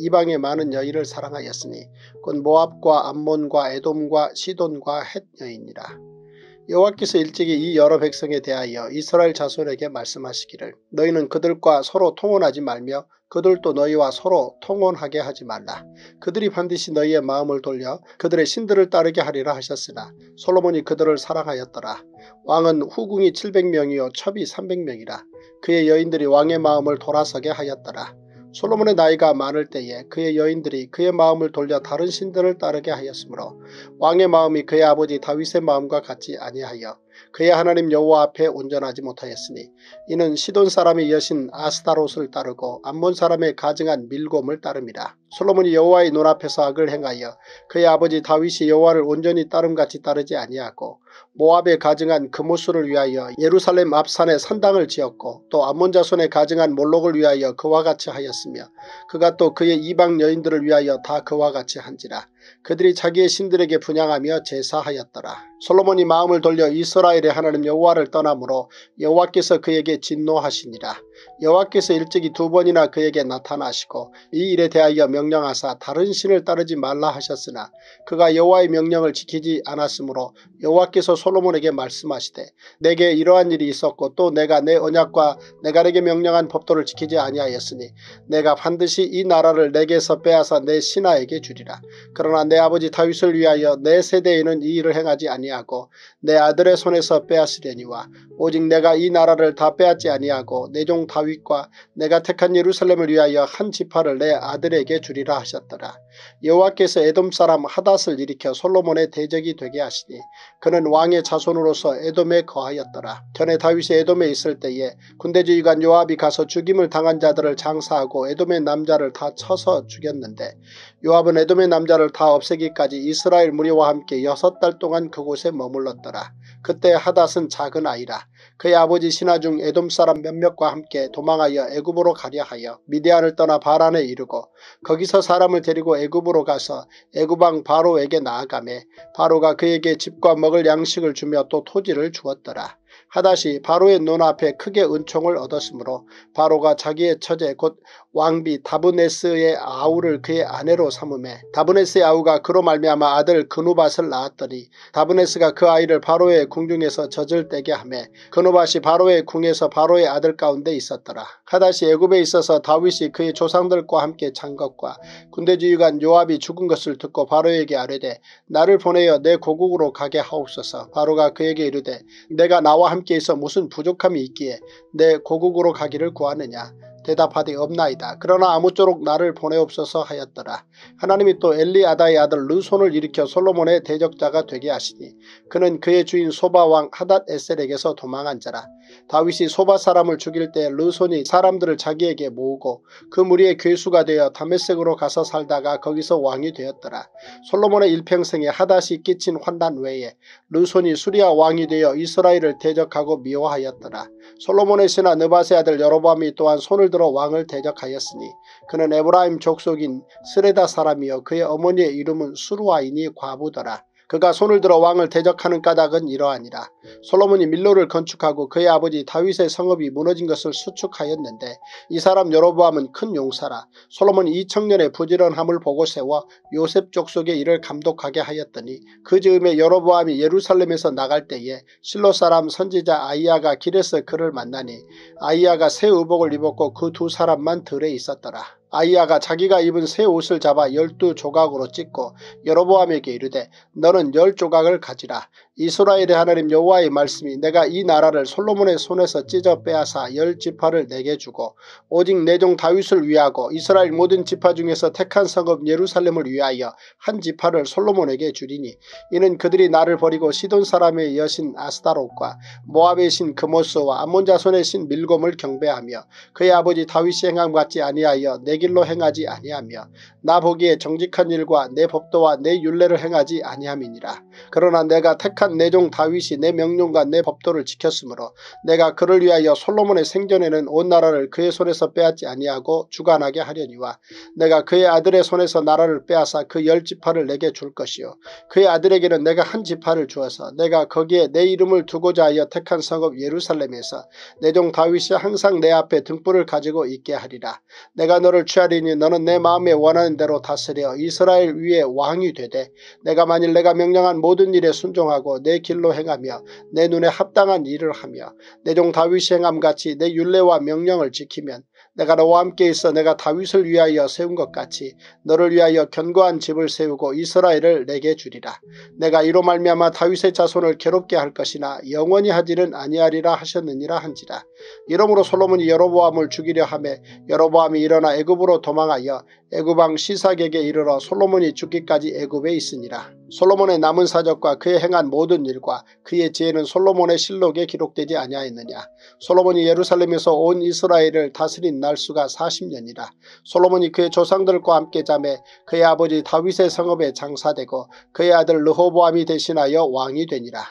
이방의 많은 여인을 사랑하였으니 곧 모압과 암몬과 에돔과 시돈과 헷 여인이라. 여호와께서 일찍이 이 여러 백성에 대하여 이스라엘 자손에게 말씀하시기를 너희는 그들과 서로 통혼하지 말며 그들도 너희와 서로 통혼하게 하지 말라. 그들이 반드시 너희의 마음을 돌려 그들의 신들을 따르게 하리라 하셨으나 솔로몬이 그들을 사랑하였더라. 왕은 후궁이 칠백 명이요 첩이 삼백 명이라. 그의 여인들이 왕의 마음을 돌아서게 하였더라. 솔로몬의 나이가 많을 때에 그의 여인들이 그의 마음을 돌려 다른 신들을 따르게 하였으므로 왕의 마음이 그의 아버지 다윗의 마음과 같지 아니하여 그의 하나님 여호와 앞에 온전하지 못하였으니 이는 시돈 사람의 여신 아스타롯을 따르고 암몬 사람의 가증한 밀곰을 따름이라. 솔로몬이 여호와의 눈앞에서 악을 행하여 그의 아버지 다윗이 여호와를 온전히 따름같이 따르지 아니하고 모압에 가증한 그모스를 위하여 예루살렘 앞산에 산당을 지었고 또 암몬 자손에 가증한 몰록을 위하여 그와 같이 하였으며 그가 또 그의 이방 여인들을 위하여 다 그와 같이 한지라. 그들이 자기의 신들에게 분향하며 제사하였더라. 솔로몬이 마음을 돌려 이스라엘의 하나님 여호와를 떠나므로 여호와께서 그에게 진노하시니라. 여호와께서 일찍이 두 번이나 그에게 나타나시고 이 일에 대하여 명령하사 다른 신을 따르지 말라 하셨으나 그가 여호와의 명령을 지키지 않았으므로 여호와께서 솔로몬에게 말씀하시되 내게 이러한 일이 있었고 또 내가 내 언약과 내가 내게 명령한 법도를 지키지 아니하였으니 내가 반드시 이 나라를 내게서 빼앗아 내 신하에게 주리라. 그러나 내 아버지 다윗을 위하여 내 세대에는 이 일을 행하지 아니하고 내 아들의 손에서 빼앗으려니와 오직 내가 이 나라를 다 빼앗지 아니하고 내 종 다윗과 내가 택한 예루살렘을 위하여 한 지파를 내 아들에게 주리라 하셨더라. 여호와께서 에돔 사람 하닷을 일으켜 솔로몬의 대적이 되게 하시니 그는 왕의 자손으로서 에돔에 거하였더라. 전에 다윗이 에돔에 있을 때에 군대지휘관 요압이 가서 죽임을 당한 자들을 장사하고 에돔의 남자를 다 쳐서 죽였는데 요압은 에돔의 남자를 다 없애기까지 이스라엘 무리와 함께 여섯 달 동안 그곳에 머물렀더라. 그때 하닷은 작은 아이라. 그의 아버지 신하 중 에돔 사람 몇몇과 함께 도망하여 애굽으로 가려 하여 미디안을 떠나 바란에 이르고 거기서 사람을 데리고 애굽으로 가서 애굽 왕 바로에게 나아가매 바로가 그에게 집과 먹을 양식을 주며 또 토지를 주었더라. 하닷이 바로의 눈앞에 크게 은총을 얻었으므로 바로가 자기의 처제 곧 왕비 다브네스의 아우를 그의 아내로 삼으매 다브네스의 아우가 그로 말미암아 아들 그누밧을 낳았더니 다브네스가 그 아이를 바로의 궁중에서 젖을 떼게 하매 그누밧이 바로의 궁에서 바로의 아들 가운데 있었더라. 하닷이 애굽에 있어서 다윗이 그의 조상들과 함게 잔 것과 군대지휘관 요압이 죽은 것을 듣고 바로에게 아뢰되 나를 보내어 내 고국으로 가게 하옵소서. 바로가 그에게 이르되 내가 나와 함께 있어 무슨 부족함이 있기에 내 고국으로 가기를 구하느냐. 대답하되 없나이다. 그러나 아무쪼록 나를 보내옵소서 하였더라. 하나님이 또 엘리아다의 아들 르손을 일으켜 솔로몬의 대적자가 되게 하시니 그는 그의 주인 소바 왕 하닷 에셀에게서 도망한 자라. 다윗이 소바 사람을 죽일 때 르손이 사람들을 자기에게 모으고 그 무리의 괴수가 되어 다메섹으로 가서 살다가 거기서 왕이 되었더라. 솔로몬의 일평생에 하닷이 끼친 환난 외에 르손이 수리아 왕이 되어 이스라엘을 대적하고 미워하였더라. 솔로몬의 신하 느밧의 아들 여로보암이 또한 손을 들어 왕을 대적하였으니 그는 에브라임 족속인 스레다 사람이요 그의 어머니의 이름은 수루아이니 과부더라. 그가 손을 들어 왕을 대적하는 까닭은 이러하니라. 솔로몬이 밀로를 건축하고 그의 아버지 다윗의 성읍이 무너진 것을 수축하였는데 이 사람 여로보암은 큰 용사라. 솔로몬이 이 청년의 부지런함을 보고 세워 요셉 족속의 일을 감독하게 하였더니 그 즈음에 여로보암이 예루살렘에서 나갈 때에 실로 사람 선지자 아이야가 길에서 그를 만나니 아이야가 새 의복을 입었고 그 두 사람만 들에 있었더라. 아이야가 자기가 입은 새 옷을 잡아 열두 조각으로 찢고 여로보암에게 이르되 너는 열 조각을 가지라. 이스라엘의 하나님 여호와의 말씀이 내가 이 나라를 솔로몬의 손에서 찢어 빼앗아 열 지파를 내게 주고 오직 내 종 다윗을 위하고 이스라엘 모든 지파 중에서 택한 성읍 예루살렘을 위하여 한 지파를 솔로몬에게 주리니 이는 그들이 나를 버리고 시돈 사람의 여신 아스타롯과 모압의 신 그모스와 암몬 자손의 신 밀곰을 경배하며 그의 아버지 다윗이 행함 같지 아니하여 내 길로 행하지 아니하며 나 보기에 정직한 일과 내 법도와 내 율례를 행하지 아니함이니라. 그러나 내가 택한 또한 내 종 다윗이 내 명령과 내 법도를 지켰으므로 내가 그를 위하여 솔로몬의 생전에는 온 나라를 그의 손에서 빼앗지 아니하고 주관하게 하려니와 내가 그의 아들의 손에서 나라를 빼앗아 그 열 지파를 내게 줄 것이요 그의 아들에게는 내가 한 지파를 주어서 내가 거기에 내 이름을 두고자 하여 택한 성읍 예루살렘에서 내 종 다윗이 항상 내 앞에 등불을 가지고 있게 하리라. 내가 너를 취하리니 너는 내 마음에 원하는 대로 다스려 이스라엘 위에 왕이 되되 내가 만일 내가 명령한 모든 일에 순종하고 내 길로 행하며 내 눈에 합당한 일을 하며 내 종 다윗이 행함같이 내 율례와 명령을 지키면 내가 너와 함께 있어 내가 다윗을 위하여 세운 것 같이 너를 위하여 견고한 집을 세우고 이스라엘을 내게 주리라. 내가 이로 말미암아 다윗의 자손을 괴롭게 할 것이나 영원히 하지는 아니하리라 하셨느니라 한지라. 이러므로 솔로몬이 여로보암을 죽이려 하매 여로보암이 일어나 애굽으로 도망하여 애굽왕 시삭에게 이르러 솔로몬이 죽기까지 애굽에 있으니라. 솔로몬의 남은 사적과 그의 행한 모든 일과 그의 지혜는 솔로몬의 실록에 기록되지 아니하였느냐. 솔로몬이 예루살렘에서 온 이스라엘을 다스린 날수가 사십 년이라. 솔로몬이 그의 조상들과 함께 자매 그의 아버지 다윗의 성읍에 장사되고 그의 아들 르호보암이 대신하여 왕이 되니라.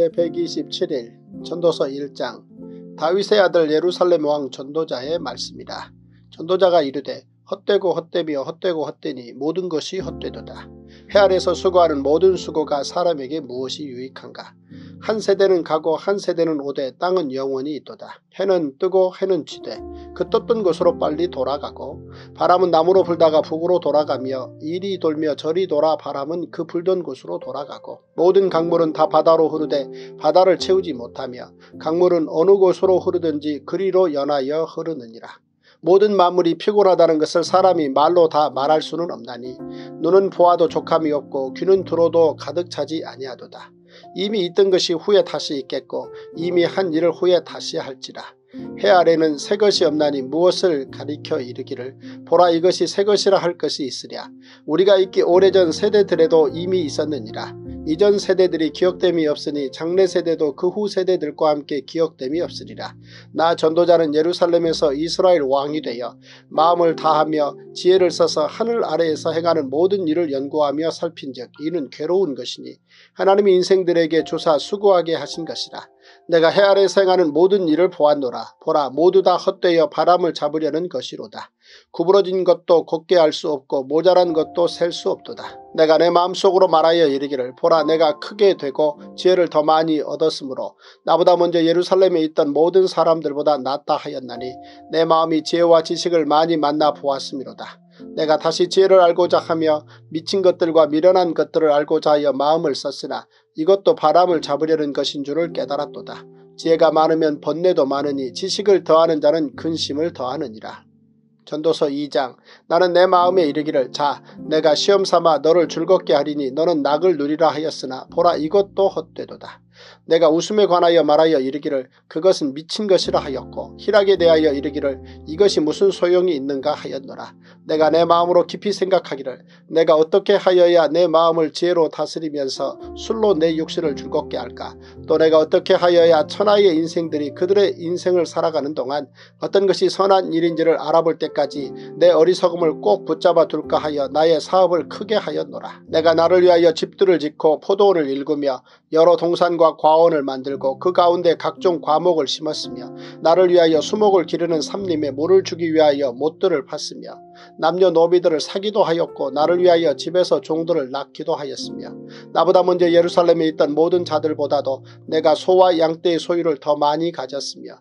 제백이십칠 일 전도서 일 장. 다윗의 아들 예루살렘 왕 전도자의 말씀이라. 전도자가 이르되 헛되고 헛되며 헛되고 헛되니 모든 것이 헛되도다. 해 아래서 수고하는 모든 수고가 사람에게 무엇이 유익한가. 한 세대는 가고 한 세대는 오되 땅은 영원히 있도다. 해는 뜨고 해는 지되 그 떴던 곳으로 빨리 돌아가고 바람은 남으로 불다가 북으로 돌아가며 이리 돌며 저리 돌아 바람은 그 불던 곳으로 돌아가고 모든 강물은 다 바다로 흐르되 바다를 채우지 못하며 강물은 어느 곳으로 흐르든지 그리로 연하여 흐르느니라. 모든 만물이 피곤하다는 것을 사람이 말로 다 말할 수는 없나니 눈은 보아도 족함이 없고 귀는 들어도 가득 차지 아니하도다. 이미 있던 것이 후에 다시 있겠고 이미 한 일을 후에 다시 할지라. 해 아래는 새 것이 없나니 무엇을 가리켜 이르기를 보라 이것이 새 것이라 할 것이 있으랴. 우리가 있기 오래전 세대들에도 이미 있었느니라. 이전 세대들이 기억됨이 없으니 장래 세대도 그 후 세대들과 함께 기억됨이 없으리라. 나 전도자는 예루살렘에서 이스라엘 왕이 되어 마음을 다하며 지혜를 써서 하늘 아래에서 행하는 모든 일을 연구하며 살핀즉 이는 괴로운 것이니 하나님이 인생들에게 주사 수고하게 하신 것이라. 내가 해 아래에서 행하는 모든 일을 보았노라. 보라 모두 다 헛되어 바람을 잡으려는 것이로다. 구부러진 것도 곱게 할 수 없고 모자란 것도 셀 수 없도다. 내가 내 마음속으로 말하여 이르기를 보라 내가 크게 되고 지혜를 더 많이 얻었으므로 나보다 먼저 예루살렘에 있던 모든 사람들보다 낫다 하였나니 내 마음이 지혜와 지식을 많이 만나 보았음이로다. 내가 다시 지혜를 알고자 하며 미친 것들과 미련한 것들을 알고자 하여 마음을 썼으나 이것도 바람을 잡으려는 것인 줄을 깨달았도다. 지혜가 많으면 번뇌도 많으니 지식을 더하는 자는 근심을 더하느니라. 전도서 이 장. 나는 내 마음에 이르기를 자 내가 시험삼아 너를 즐겁게 하리니 너는 낙을 누리라 하였으나 보라 이것도 헛되도다. 내가 웃음에 관하여 말하여 이르기를 그것은 미친 것이라 하였고 희락에 대하여 이르기를 이것이 무슨 소용이 있는가 하였노라. 내가 내 마음으로 깊이 생각하기를 내가 어떻게 하여야 내 마음을 지혜로 다스리면서 술로 내 육신을 즐겁게 할까. 또 내가 어떻게 하여야 천하의 인생들이 그들의 인생을 살아가는 동안 어떤 것이 선한 일인지를 알아볼 때까지 내 어리석음을 꼭 붙잡아 둘까 하여 나의 사업을 크게 하였노라. 내가 나를 위하여 집들을 짓고 포도원을 일구며 여러 동산과 과원을 만들고 그 가운데 각종 과목을 심었으며 나를 위하여 수목을 기르는 삼림에 물을 주기 위하여 못들을 팠으며 남녀노비들을 사기도 하였고 나를 위하여 집에서 종들을 낳기도 하였으며 나보다 먼저 예루살렘에 있던 모든 자들보다도 내가 소와 양떼의 소유를 더 많이 가졌으며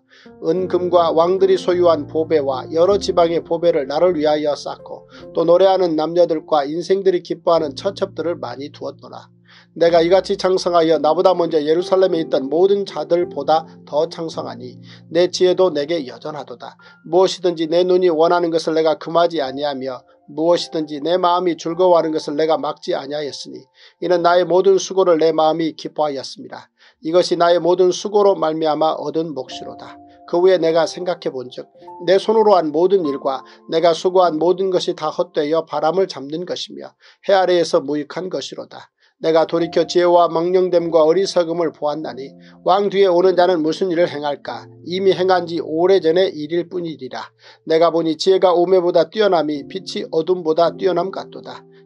은금과 왕들이 소유한 보배와 여러 지방의 보배를 나를 위하여 쌓고 또 노래하는 남녀들과 인생들이 기뻐하는 처첩들을 많이 두었노라. 내가 이같이 창성하여 나보다 먼저 예루살렘에 있던 모든 자들보다 더 창성하니 내 지혜도 내게 여전하도다. 무엇이든지 내 눈이 원하는 것을 내가 금하지 아니하며 무엇이든지 내 마음이 즐거워하는 것을 내가 막지 아니하였으니 이는 나의 모든 수고를 내 마음이 기뻐하였습니다. 이것이 나의 모든 수고로 말미암아 얻은 몫이로다. 그 후에 내가 생각해 본즉 내 손으로 한 모든 일과 내가 수고한 모든 것이 다 헛되어 바람을 잡는 것이며 해 아래에서 무익한 것이로다. 내가 돌이켜 지혜와 망령됨과 어리석음을 보았나니 왕 뒤에 오는 자는 무슨 일을 행할까. 이미 행한 지 오래전의 일일 뿐이리라. 내가 보니 지혜가 우매보다 뛰어남이 빛이 어둠보다 뛰어남 같도다.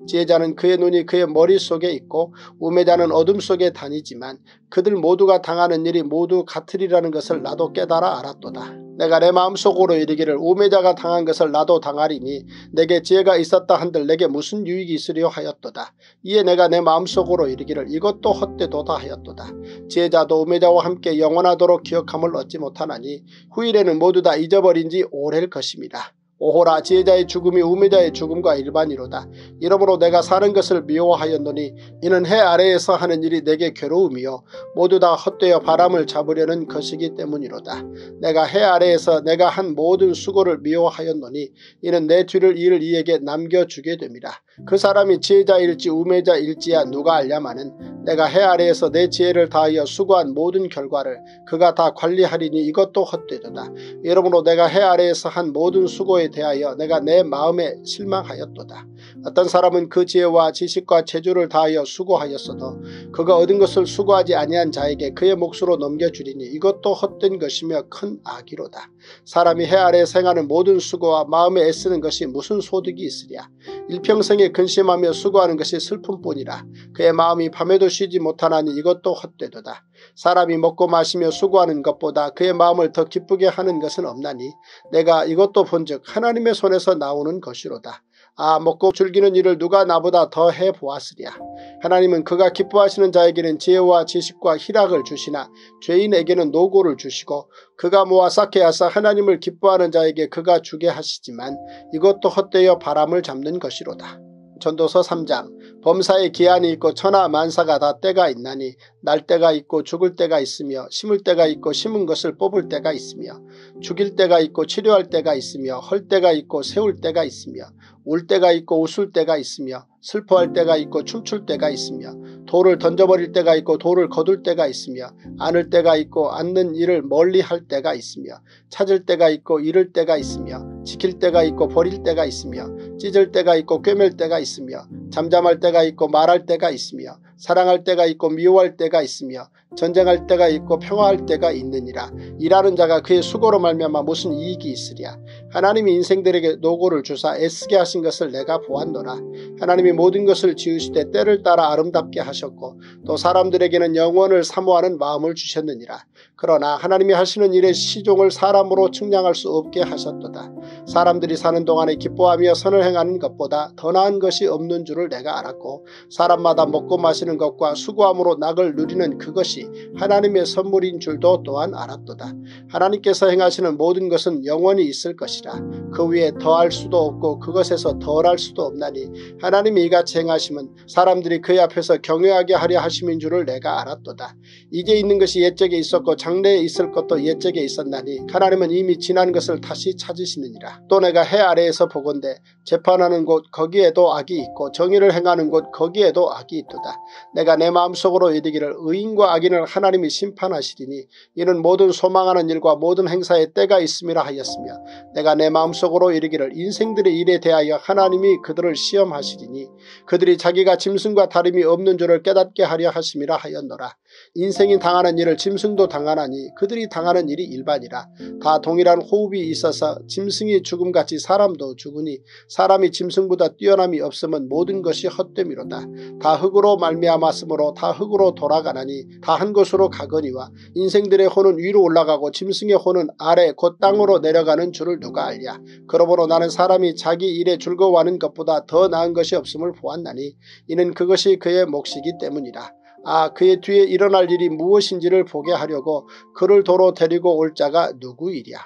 지혜자는 그의 눈이 그의 머릿속에 있고 우매자는 어둠 속에 다니지만 그들 모두가 당하는 일이 모두 같으리라는 것을 나도 깨달아 알았도다. 내가 내 마음속으로 이르기를 우매자가 당한 것을 나도 당하리니 내게 지혜가 있었다 한들 내게 무슨 유익이 있으리요 하였도다. 이에 내가 내 마음속으로 이르기를 이것도 헛되도다 하였도다. 지혜자도 우매자와 함께 영원하도록 기억함을 얻지 못하나니 후일에는 모두 다 잊어버린 지 오래일 것입니다. 오호라 지혜자의 죽음이 우매자의 죽음과 일반이로다. 이러므로 내가 사는 것을 미워하였노니 이는 해 아래에서 하는 일이 내게 괴로움이요 모두 다 헛되어 바람을 잡으려는 것이기 때문이로다. 내가 해 아래에서 내가 한 모든 수고를 미워하였노니 이는 내 뒤를 이을 이에게 남겨주게 됨이라. 그 사람이 지혜자일지 우매자일지야 누가 알냐마는 내가 해 아래에서 내 지혜를 다하여 수고한 모든 결과를 그가 다 관리하리니 이것도 헛되도다. 이러므로 내가 해 아래에서 한 모든 수고에 대하여 내가 내 마음에 실망하였도다. 어떤 사람은 그 지혜와 지식과 체조를 다하여 수고하였어도 그가 얻은 것을 수고하지 아니한 자에게 그의 몫으로 넘겨주리니 이것도 헛된 것이며 큰 악이로다. 사람이 해 아래에 생하는 모든 수고와 마음에 애쓰는 것이 무슨 소득이 있으랴. 일평생에 근심하며 수고하는 것이 슬픔뿐이라. 그의 마음이 밤에도 쉬지 못하나니 이것도 헛되도다. 사람이 먹고 마시며 수고하는 것보다 그의 마음을 더 기쁘게 하는 것은 없나니 내가 이것도 본즉 하나님의 손에서 나오는 것이로다. 아 먹고 즐기는 일을 누가 나보다 더 해보았으랴. 하나님은 그가 기뻐하시는 자에게는 지혜와 지식과 희락을 주시나 죄인에게는 노고를 주시고 그가 모아 쌓게 하사 하나님을 기뻐하는 자에게 그가 주게 하시지만 이것도 헛되어 바람을 잡는 것이로다. 전도서 삼 장 범사에 기한이 있고 천하 만사가 다 때가 있나니 날 때가 있고 죽을 때가 있으며 심을 때가 있고 심은 것을 뽑을 때가 있으며 죽일 때가 있고 치료할 때가 있으며 헐 때가 있고 세울 때가 있으며 울 때가 있고 웃을 때가 있으며 슬퍼할 때가 있고 춤출 때가 있으며 돌을 던져버릴 때가 있고 돌을 거둘 때가 있으며 안을 때가 있고 앉는 일을 멀리할 때가 있으며 찾을 때가 있고 잃을 때가 있으며 지킬 때가 있고 버릴 때가 있으며 찢을 때가 있고 꿰맬 때가 있으며 잠잠할 때가 있고 말할 때가 있으며 사랑할 때가 있고 미워할 때가 있으며 전쟁할 때가 있고 평화할 때가 있느니라. 일하는 자가 그의 수고로 말미암아 무슨 이익이 있으랴. 하나님이 인생들에게 노고를 주사 애쓰게 하신 것을 내가 보았노라. 하나님이 모든 것을 지으시되 때를 따라 아름답게 하셨고 또 사람들에게는 영원을 사모하는 마음을 주셨느니라. 그러나 하나님이 하시는 일의 시종을 사람으로 측량할 수 없게 하셨도다. 사람들이 사는 동안에 기뻐하며 선을 행하는 것보다 더 나은 것이 없는 줄을 내가 알았고 사람마다 먹고 마시는 것과 수고함으로 낙을 누리는 그것이 하나님의 선물인 줄도 또한 알았도다. 하나님께서 행하시는 모든 것은 영원히 있을 것이라. 그 위에 더할 수도 없고 그것에서 덜할 수도 없나니 하나님이 이같이 행하심은 사람들이 그의 앞에서 경외하게 하려 하심인 줄을 내가 알았도다. 이제 있는 것이 옛적에 있었고 장래에 있을 것도 옛적에 있었나니 하나님은 이미 지난 것을 다시 찾으시느니라. 또 내가 해 아래에서 보건대 재판하는 곳 거기에도 악이 있고 정의를 행하는 곳 거기에도 악이 있도다. 내가 내 마음속으로 이르기를 의인과 악인을 하나님이 심판하시리니 이는 모든 소망하는 일과 모든 행사에 때가 있음이라 하였으며 내가 내 마음속으로 이르기를 인생들의 일에 대하여 하나님이 그들을 시험하시리니 그들이 자기가 짐승과 다름이 없는 줄을 깨닫게 하려 하심이라 하였노라. 인생이 당하는 일을 짐승도 당하나니 그들이 당하는 일이 일반이라. 다 동일한 호흡이 있어서 짐승이 죽음같이 사람도 죽으니 사람이 짐승보다 뛰어남이 없으면 모든 것이 헛됨이로다. 다 흙으로 말미암았으므로 다 흙으로 돌아가나니 다 한 곳으로 가거니와 인생들의 혼은 위로 올라가고 짐승의 혼은 아래 곧 땅으로 내려가는 줄을 누가 알랴. 그러므로 나는 사람이 자기 일에 즐거워하는 것보다 더 나은 것이 없음을 보았나니 이는 그것이 그의 몫이기 때문이라. 아 그의 뒤에 일어날 일이 무엇인지를 보게 하려고 그를 도로 데리고 올 자가 누구이랴.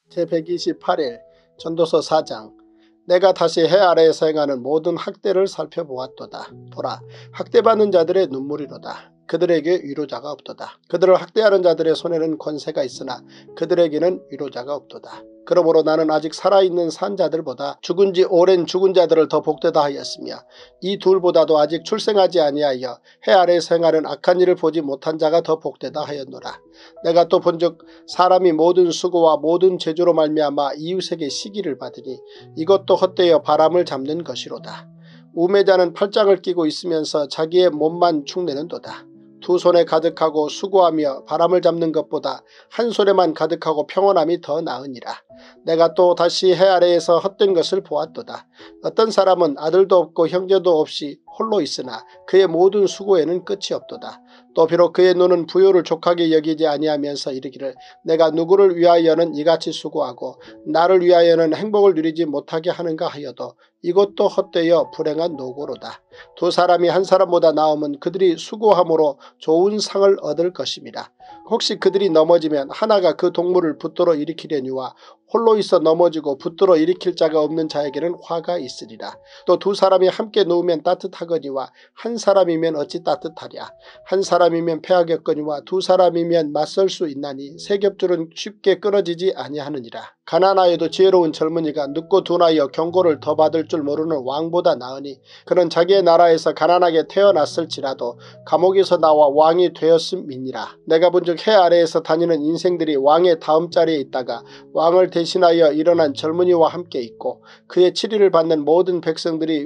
제백이십팔 일 전도서 사 장 내가 다시 해 아래에서 행하는 모든 학대를 살펴보았도다. 보라 학대받는 자들의 눈물이로다. 그들에게 위로자가 없도다. 그들을 학대하는 자들의 손에는 권세가 있으나 그들에게는 위로자가 없도다. 그러므로 나는 아직 살아있는 산 자들보다 죽은 지 오랜 죽은 자들을 더 복되다 하였으며 이 둘보다도 아직 출생하지 아니하여 해 아래에서 행하는 악한 일을 보지 못한 자가 더 복되다 하였노라. 내가 또 본즉 사람이 모든 수고와 모든 재주로 말미암아 이웃에게 시기를 받으니 이것도 헛되어 바람을 잡는 것이로다. 우매자는 팔짱을 끼고 있으면서 자기의 몸만 축내는도다. 두 손에 가득하고 수고하며 바람을 잡는 것보다 한 손에만 가득하고 평온함이 더 나으니라. 내가 또 다시 해 아래에서 헛된 것을 보았도다. 어떤 사람은 아들도 없고 형제도 없이 홀로 있으나 그의 모든 수고에는 끝이 없도다. 또 비록 그의 눈은 부요를 족하게 여기지 아니하면서 이르기를 내가 누구를 위하여는 이같이 수고하고 나를 위하여는 행복을 누리지 못하게 하는가 하여도 이것도 헛되어 불행한 노고로다. 두 사람이 한 사람보다 나으면 그들이 수고함으로 좋은 상을 얻을 것입니다. 혹시 그들이 넘어지면 하나가 그 동물을 붙들어 일으키려니와 홀로 있어 넘어지고 붙들어 일으킬 자가 없는 자에게는 화가 있으리라. 또 두 사람이 함께 누우면 따뜻하거니와 한 사람이면 어찌 따뜻하랴. 한 사람이면 패하겠거니와 두 사람이면 맞설 수 있나니 세 겹줄은 쉽게 끊어지지 아니하느니라. 가난하여도 지혜로운 젊은이가 늙고 둔하여 경고를 더 받을 줄 모르는 왕보다 나으니 그는 자기의 나라에서 가난하게 태어났을지라도 감옥에서 나와 왕이 되었음이니라. 내가 본즉 해 아래에서 다니는 인생들이 왕의 다음 자리에 있다가 왕을 대신하여 일어난 젊은이와 함께 있고 그의 치리를 받는 모든 백성들이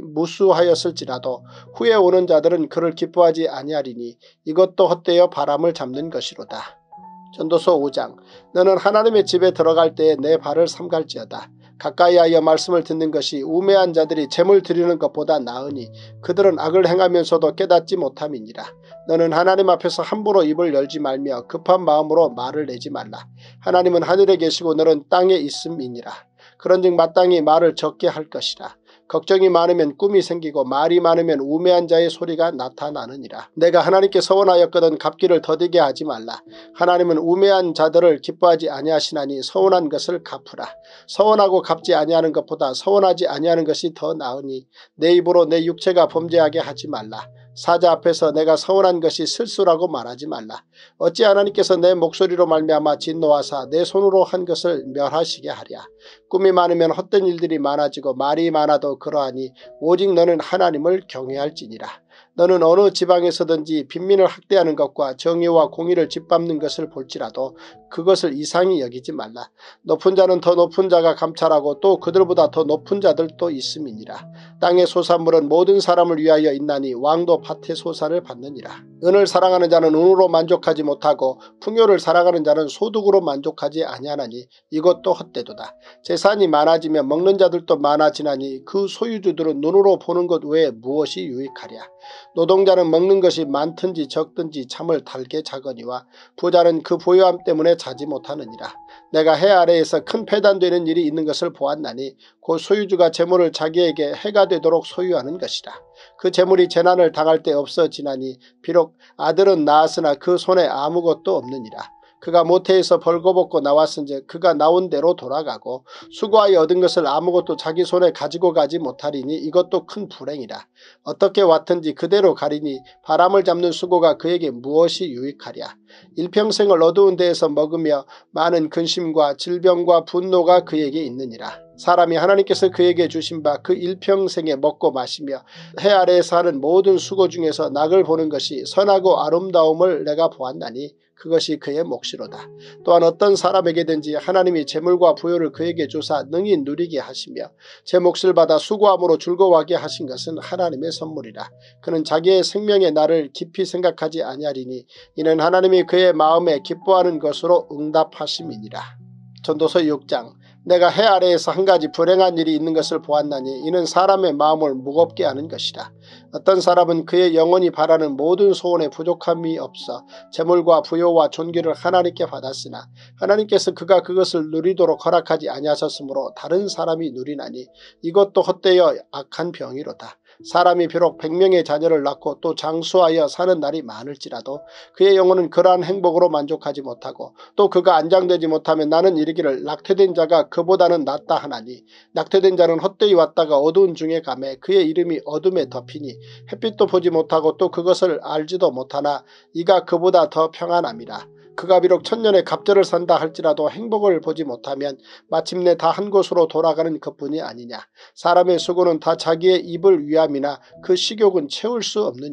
무수하였을지라도 후에 오는 자들은 그를 기뻐하지 아니하리니 이것도 헛되어 바람을 잡는 것이로다. 전도서 오 장. 너는 하나님의 집에 들어갈 때에 내 발을 삼갈지어다. 가까이하여 말씀을 듣는 것이 우매한 자들이 재물 드리는 것보다 나으니 그들은 악을 행하면서도 깨닫지 못함이니라. 너는 하나님 앞에서 함부로 입을 열지 말며 급한 마음으로 말을 내지 말라. 하나님은 하늘에 계시고 너는 땅에 있음이니라. 그런즉 마땅히 말을 적게 할 것이라. 걱정이 많으면 꿈이 생기고 말이 많으면 우매한 자의 소리가 나타나느니라. 내가 하나님께 서원하였거든 갚기를 더디게 하지 말라. 하나님은 우매한 자들을 기뻐하지 아니하시나니 서원한 것을 갚으라. 서원하고 갚지 아니하는 것보다 서원하지 아니하는 것이 더 나으니 내 입으로 내 육체가 범죄하게 하지 말라. 사자 앞에서 내가 서운한 것이 실수라고 말하지 말라. 어찌 하나님께서 내 목소리로 말미암아 진노하사 내 손으로 한 것을 멸하시게 하랴. 꿈이 많으면 헛된 일들이 많아지고 말이 많아도 그러하니 오직 너는 하나님을 경외할지니라. 너는 어느 지방에서든지 빈민을 학대하는 것과 정의와 공의를 짓밟는 것을 볼지라도 그것을 이상히 여기지 말라. 높은 자는 더 높은 자가 감찰하고 또 그들보다 더 높은 자들도 있음이니라. 땅의 소산물은 모든 사람을 위하여 있나니 왕도 밭의 소산을 받느니라. 은을 사랑하는 자는 은으로 만족하지 못하고 풍요를 사랑하는 자는 소득으로 만족하지 아니하나니 이것도 헛되도다. 재산이 많아지면 먹는 자들도 많아지나니 그 소유주들은 눈으로 보는 것 외에 무엇이 유익하랴. 노동자는 먹는 것이 많든지 적든지 잠을 달게 자거니와 부자는 그 보유함 때문에 자지 못하느니라. 내가 해 아래에서 큰 패단되는 일이 있는 것을 보았나니 그 소유주가 재물을 자기에게 해가 되도록 소유하는 것이라. 그 재물이 재난을 당할 때 없어지나니 비록 아들은 낳았으나 그 손에 아무것도 없느니라. 그가 모태에서 벌거벗고 나왔은즉 그가 나온 대로 돌아가고 수고하여 얻은 것을 아무것도 자기 손에 가지고 가지 못하리니 이것도 큰 불행이라. 어떻게 왔든지 그대로 가리니 바람을 잡는 수고가 그에게 무엇이 유익하랴. 일평생을 어두운 데에서 먹으며 많은 근심과 질병과 분노가 그에게 있느니라. 사람이 하나님께서 그에게 주신 바 그 일평생에 먹고 마시며 해 아래에서 하는 모든 수고 중에서 낙을 보는 것이 선하고 아름다움을 내가 보았나니 그것이 그의 몫이로다. 또한 어떤 사람에게든지 하나님이 재물과 부요를 그에게 주사 능히 누리게 하시며 제 몫을 받아 수고함으로 즐거워하게 하신 것은 하나님의 선물이라. 그는 자기의 생명의 날을 깊이 생각하지 아니하리니 이는 하나님이 그의 마음에 기뻐하는 것으로 응답하심이니라. 전도서 육 장. 내가 해 아래에서 한 가지 불행한 일이 있는 것을 보았나니 이는 사람의 마음을 무겁게 하는 것이라. 어떤 사람은 그의 영혼이 바라는 모든 소원에 부족함이 없어 재물과 부요와 존귀를 하나님께 받았으나 하나님께서 그가 그것을 누리도록 허락하지 아니하셨으므로 다른 사람이 누리나니 이것도 헛되어 악한 병이로다. 사람이 비록 백명의 자녀를 낳고 또 장수하여 사는 날이 많을지라도 그의 영혼은 그러한 행복으로 만족하지 못하고 또 그가 안장되지 못하면 나는 이르기를 낙태된 자가 그보다는 낫다 하나니 낙태된 자는 헛되이 왔다가 어두운 중에 가매 그의 이름이 어둠에 덮이니 햇빛도 보지 못하고 또 그것을 알지도 못하나 이가 그보다 더 평안함이라. 그가 비록 천년의 갑절을 산다 할지라도 행복을 보지 못하면 마침내 다 한 곳으로 돌아가는 것뿐이 아니냐. 사람의 수고는 다 자기의 입을 위함이나 그 식욕은 채울 수 없느니라.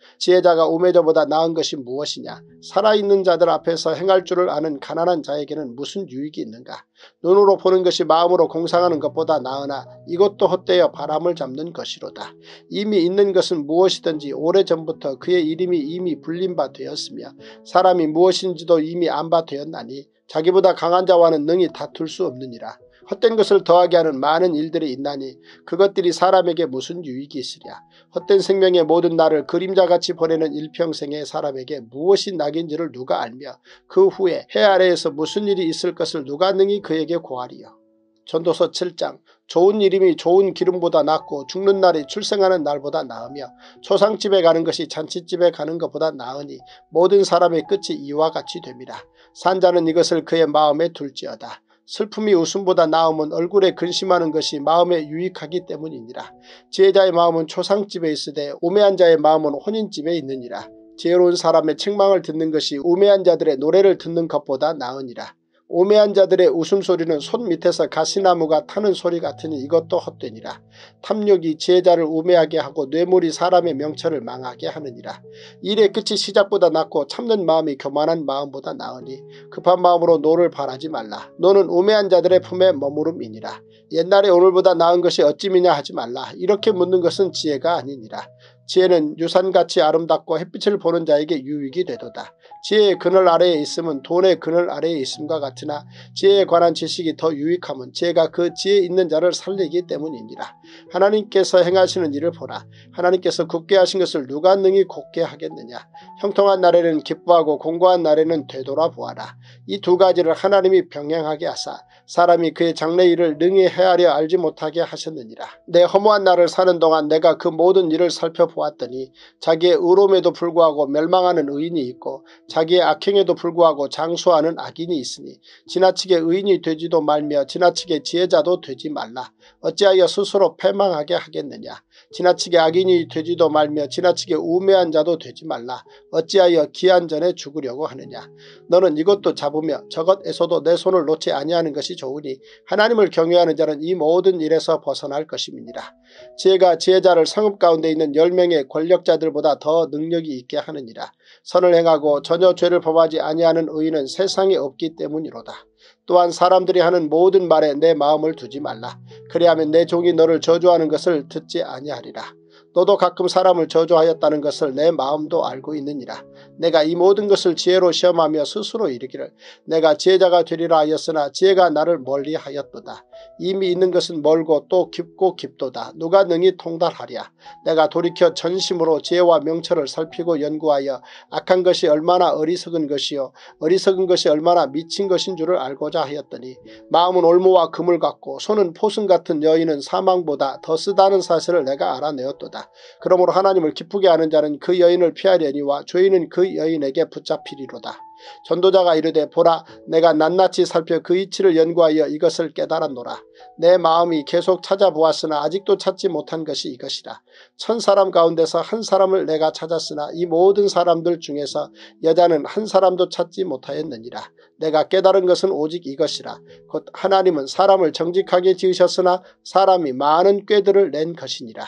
지혜자가 우매자보다 나은 것이 무엇이냐? 살아있는 자들 앞에서 행할 줄을 아는 가난한 자에게는 무슨 유익이 있는가? 눈으로 보는 것이 마음으로 공상하는 것보다 나으나 이것도 헛되어 바람을 잡는 것이로다. 이미 있는 것은 무엇이든지 오래전부터 그의 이름이 이미 불린 바 되었으며 사람이 무엇인지도 이미 안 바 되었나니 자기보다 강한 자와는 능히 다툴 수 없느니라. 헛된 것을 더하게 하는 많은 일들이 있나니 그것들이 사람에게 무슨 유익이 있으랴. 헛된 생명의 모든 날을 그림자같이 보내는 일평생의 사람에게 무엇이 낙인지를 누가 알며 그 후에 해 아래에서 무슨 일이 있을 것을 누가 능히 그에게 고하리요. 전도서 칠 장. 좋은 이름이 좋은 기름보다 낫고 죽는 날이 출생하는 날보다 나으며 초상집에 가는 것이 잔치집에 가는 것보다 나으니 모든 사람의 끝이 이와 같이 됨이라. 산자는 이것을 그의 마음에 둘지어다. 슬픔이 웃음보다 나음은 얼굴에 근심하는 것이 마음에 유익하기 때문이니라. 지혜자의 마음은 초상집에 있으되 우매한 자의 마음은 혼인집에 있느니라. 지혜로운 사람의 책망을 듣는 것이 우매한 자들의 노래를 듣는 것보다 나으니라. 우매한 자들의 웃음소리는 손 밑에서 가시나무가 타는 소리 같으니 이것도 헛되니라. 탐욕이 지혜자를 우매하게 하고 뇌물이 사람의 명철을 망하게 하느니라. 일의 끝이 시작보다 낫고 참는 마음이 교만한 마음보다 나으니 급한 마음으로 노를 바라지 말라. 노는 우매한 자들의 품에 머무름이니라. 옛날에 오늘보다 나은 것이 어찌미냐 하지 말라. 이렇게 묻는 것은 지혜가 아니니라. 지혜는 유산같이 아름답고 햇빛을 보는 자에게 유익이 되도다. 지혜의 그늘 아래에 있음은 돈의 그늘 아래에 있음과 같으나 지혜에 관한 지식이 더 유익함은 지혜가 그 지혜 있는 자를 살리기 때문이니라. 하나님께서 행하시는 일을 보라. 하나님께서 굳게 하신 것을 누가 능히 곧게 하겠느냐. 형통한 날에는 기뻐하고 공고한 날에는 되돌아보아라. 이 두 가지를 하나님이 병행하게 하사 사람이 그의 장래 일을 능히 헤아려 알지 못하게 하셨느니라. 내 허무한 날을 사는 동안 내가 그 모든 일을 살펴보았더니 자기의 의로움에도 불구하고 멸망하는 의인이 있고 자기의 악행에도 불구하고 장수하는 악인이 있으니 지나치게 의인이 되지도 말며 지나치게 지혜자도 되지 말라. 어찌하여 스스로 패망하게 하겠느냐. 지나치게 악인이 되지도 말며 지나치게 우매한 자도 되지 말라. 어찌하여 기한 전에 죽으려고 하느냐. 너는 이것도 잡으며 저것에서도 내 손을 놓지 아니하는 것이 좋으니 하나님을 경외하는 자는 이 모든 일에서 벗어날 것임이니라. 지혜가 지혜자를 성읍 가운데 있는 열 명의 권력자들보다 더 능력이 있게 하느니라. 선을 행하고 전혀 죄를 범하지 아니하는 의인은 세상에 없기 때문이로다. 또한 사람들이 하는 모든 말에 내 마음을 두지 말라. 그리하면 내 종이 너를 저주하는 것을 듣지 아니하리라. 너도 가끔 사람을 저주하였다는 것을 내 마음도 알고 있느니라. 내가 이 모든 것을 지혜로 시험하며 스스로 이르기를 내가 지혜자가 되리라 하였으나 지혜가 나를 멀리하였도다. 이미 있는 것은 멀고 또 깊고 깊도다. 누가 능히 통달하랴. 내가 돌이켜 전심으로 지혜와 명철을 살피고 연구하여 악한 것이 얼마나 어리석은 것이요 어리석은 것이 얼마나 미친 것인 줄을 알고자 하였더니 마음은 올무와 금을 같고 손은 포승 같은 여인은 사망보다 더 쓰다는 사실을 내가 알아내었도다. 그러므로 하나님을 기쁘게 하는 자는 그 여인을 피하려니와 죄인은 그 여인에게 붙잡히리로다. 전도자가 이르되 보라 내가 낱낱이 살펴 그 이치를 연구하여 이것을 깨달았노라. 내 마음이 계속 찾아보았으나 아직도 찾지 못한 것이 이것이라. 천 사람 가운데서 한 사람을 내가 찾았으나 이 모든 사람들 중에서 여자는 한 사람도 찾지 못하였느니라. 내가 깨달은 것은 오직 이것이라. 곧 하나님은 사람을 정직하게 지으셨으나 사람이 많은 꾀들을 낸 것이니라.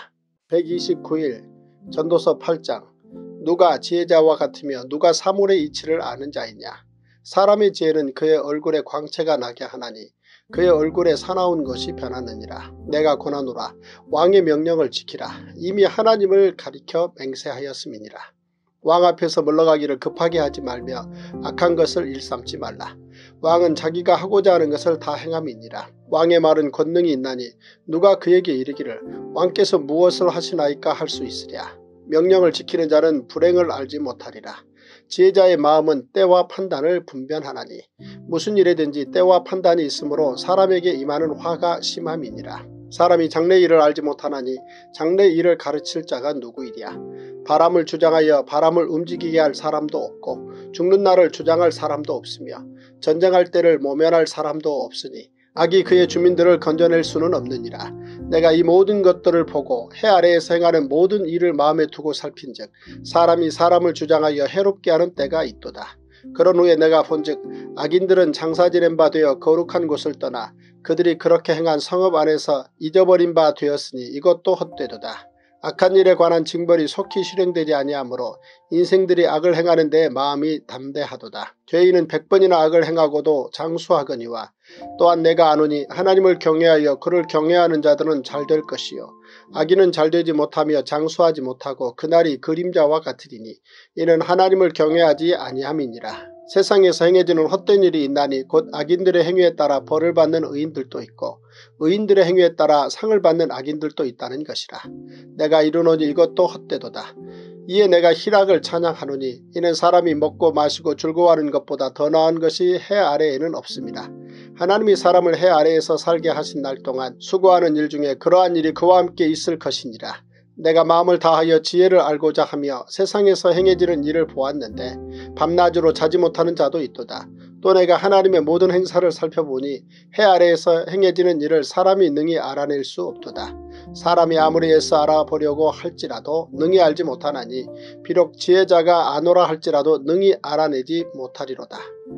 백이십구 일 전도서 팔 장. 누가 지혜자와 같으며 누가 사물의 이치를 아는 자이냐. 사람의 지혜는 그의 얼굴에 광채가 나게 하나니 그의 얼굴에 사나운 것이 변하느니라. 내가 권하노라. 왕의 명령을 지키라. 이미 하나님을 가리켜 맹세하였음이니라. 왕 앞에서 물러가기를 급하게 하지 말며 악한 것을 일삼지 말라. 왕은 자기가 하고자 하는 것을 다 행함이니라. 왕의 말은 권능이 있나니 누가 그에게 이르기를 왕께서 무엇을 하시나이까 할 수 있으랴. 명령을 지키는 자는 불행을 알지 못하리라. 지혜자의 마음은 때와 판단을 분별하나니 무슨 일에든지 때와 판단이 있으므로 사람에게 임하는 화가 심함이니라. 사람이 장래 일을 알지 못하나니 장래 일을 가르칠 자가 누구이랴. 바람을 주장하여 바람을 움직이게 할 사람도 없고 죽는 날을 주장할 사람도 없으며 전쟁할 때를 모면할 사람도 없으니 악이 그의 주민들을 건져낼 수는 없느니라. 내가 이 모든 것들을 보고 해 아래에서 행하는 모든 일을 마음에 두고 살핀즉 사람이 사람을 주장하여 해롭게 하는 때가 있도다. 그런 후에 내가 본즉 악인들은 장사 지낸 바 되어 거룩한 곳을 떠나 그들이 그렇게 행한 성읍 안에서 잊어버린 바 되었으니 이것도 헛되도다. 악한 일에 관한 징벌이 속히 실행되지 아니하므로 인생들이 악을 행하는 데 마음이 담대하도다. 죄인은 백 번이나 악을 행하고도 장수하거니와 또한 내가 아노니 하나님을 경외하여 그를 경외하는 자들은 잘될 것이요 악인은 잘되지 못하며 장수하지 못하고 그날이 그림자와 같으리니 이는 하나님을 경외하지 아니함이니라. 세상에서 행해지는 헛된 일이 있나니 곧 악인들의 행위에 따라 벌을 받는 의인들도 있고 의인들의 행위에 따라 상을 받는 악인들도 있다는 것이라. 내가 이르노니 이것도 헛되도다. 이에 내가 희락을 찬양하노니 이는 사람이 먹고 마시고 즐거워하는 것보다 더 나은 것이 해 아래에는 없습니다. 하나님이 사람을 해 아래에서 살게 하신 날 동안 수고하는 일 중에 그러한 일이 그와 함께 있을 것이니라. 내가 마음을 다하여 지혜를 알고자 하며 세상에서 행해지는 일을 보았는데 밤낮으로 자지 못하는 자도 있도다. 또 내가 하나님의 모든 행사를 살펴보니 해 아래에서 행해지는 일을 사람이 능히 알아낼 수 없도다. 사람이 아무리 애써 알아보려고 할지라도 능히 알지 못하나니 비록 지혜자가 아노라 할지라도 능히 알아내지 못하리로다.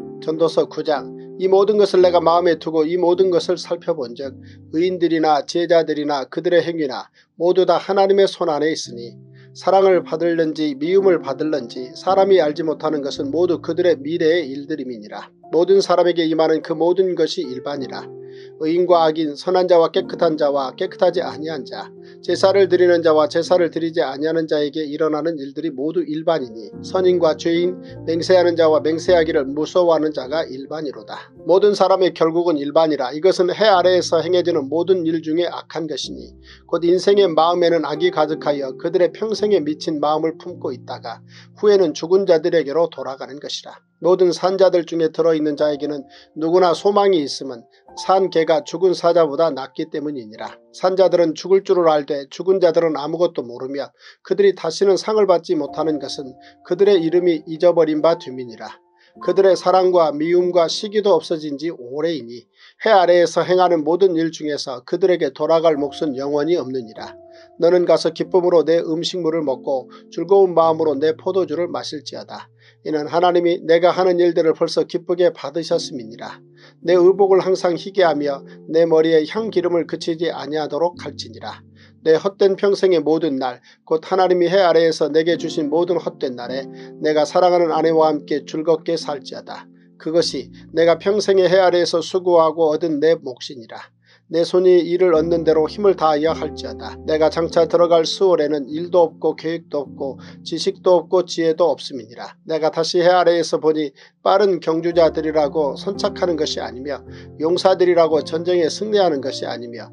전도서 구 장. 이 모든 것을 내가 마음에 두고 이 모든 것을 살펴본즉 의인들이나 지혜자들이나 그들의 행위나 모두 다 하나님의 손안에 있으니 사랑을 받을는지 미움을 받을는지 사람이 알지 못하는 것은 모두 그들의 미래의 일들임이니라. 모든 사람에게 임하는 그 모든 것이 일반이라. 의인과 악인, 선한 자와 깨끗한 자와 깨끗하지 아니한 자, 제사를 드리는 자와 제사를 드리지 아니하는 자에게 일어나는 일들이 모두 일반이니 선인과 죄인, 맹세하는 자와 맹세하기를 무서워하는 자가 일반이로다. 모든 사람의 결국은 일반이라. 이것은 해 아래에서 행해지는 모든 일 중에 악한 것이니 곧 인생의 마음에는 악이 가득하여 그들의 평생에 미친 마음을 품고 있다가 후에는 죽은 자들에게로 돌아가는 것이라. 모든 산자들 중에 들어있는 자에게는 누구나 소망이 있음은 산 개가 죽은 사자보다 낫기 때문이니라. 산자들은 죽을 줄을 알되 죽은 자들은 아무것도 모르며 그들이 다시는 상을 받지 못하는 것은 그들의 이름이 잊어버린 바 됨이니라. 그들의 사랑과 미움과 시기도 없어진 지 오래이니 해 아래에서 행하는 모든 일 중에서 그들에게 돌아갈 몫은 영원히 없느니라. 너는 가서 기쁨으로 내 음식물을 먹고 즐거운 마음으로 내 포도주를 마실지어다. 이는 하나님이 내가 하는 일들을 벌써 기쁘게 받으셨음이니라. 내 의복을 항상 희게 하며 내 머리에 향기름을 그치지 아니하도록 할지니라. 내 헛된 평생의 모든 날 곧 하나님이 해 아래에서 내게 주신 모든 헛된 날에 내가 사랑하는 아내와 함께 즐겁게 살지어다. 그것이 내가 평생의 해 아래에서 수고하고 얻은 내 몫이니라. 내 손이 일을 얻는 대로 힘을 다하여 할지어다. 내가 장차 들어갈 수월에는 일도 없고 계획도 없고 지식도 없고 지혜도 없음이니라. 내가 다시 해 아래에서 보니 빠른 경주자들이라고 선착하는 것이 아니며 용사들이라고 전쟁에 승리하는 것이 아니며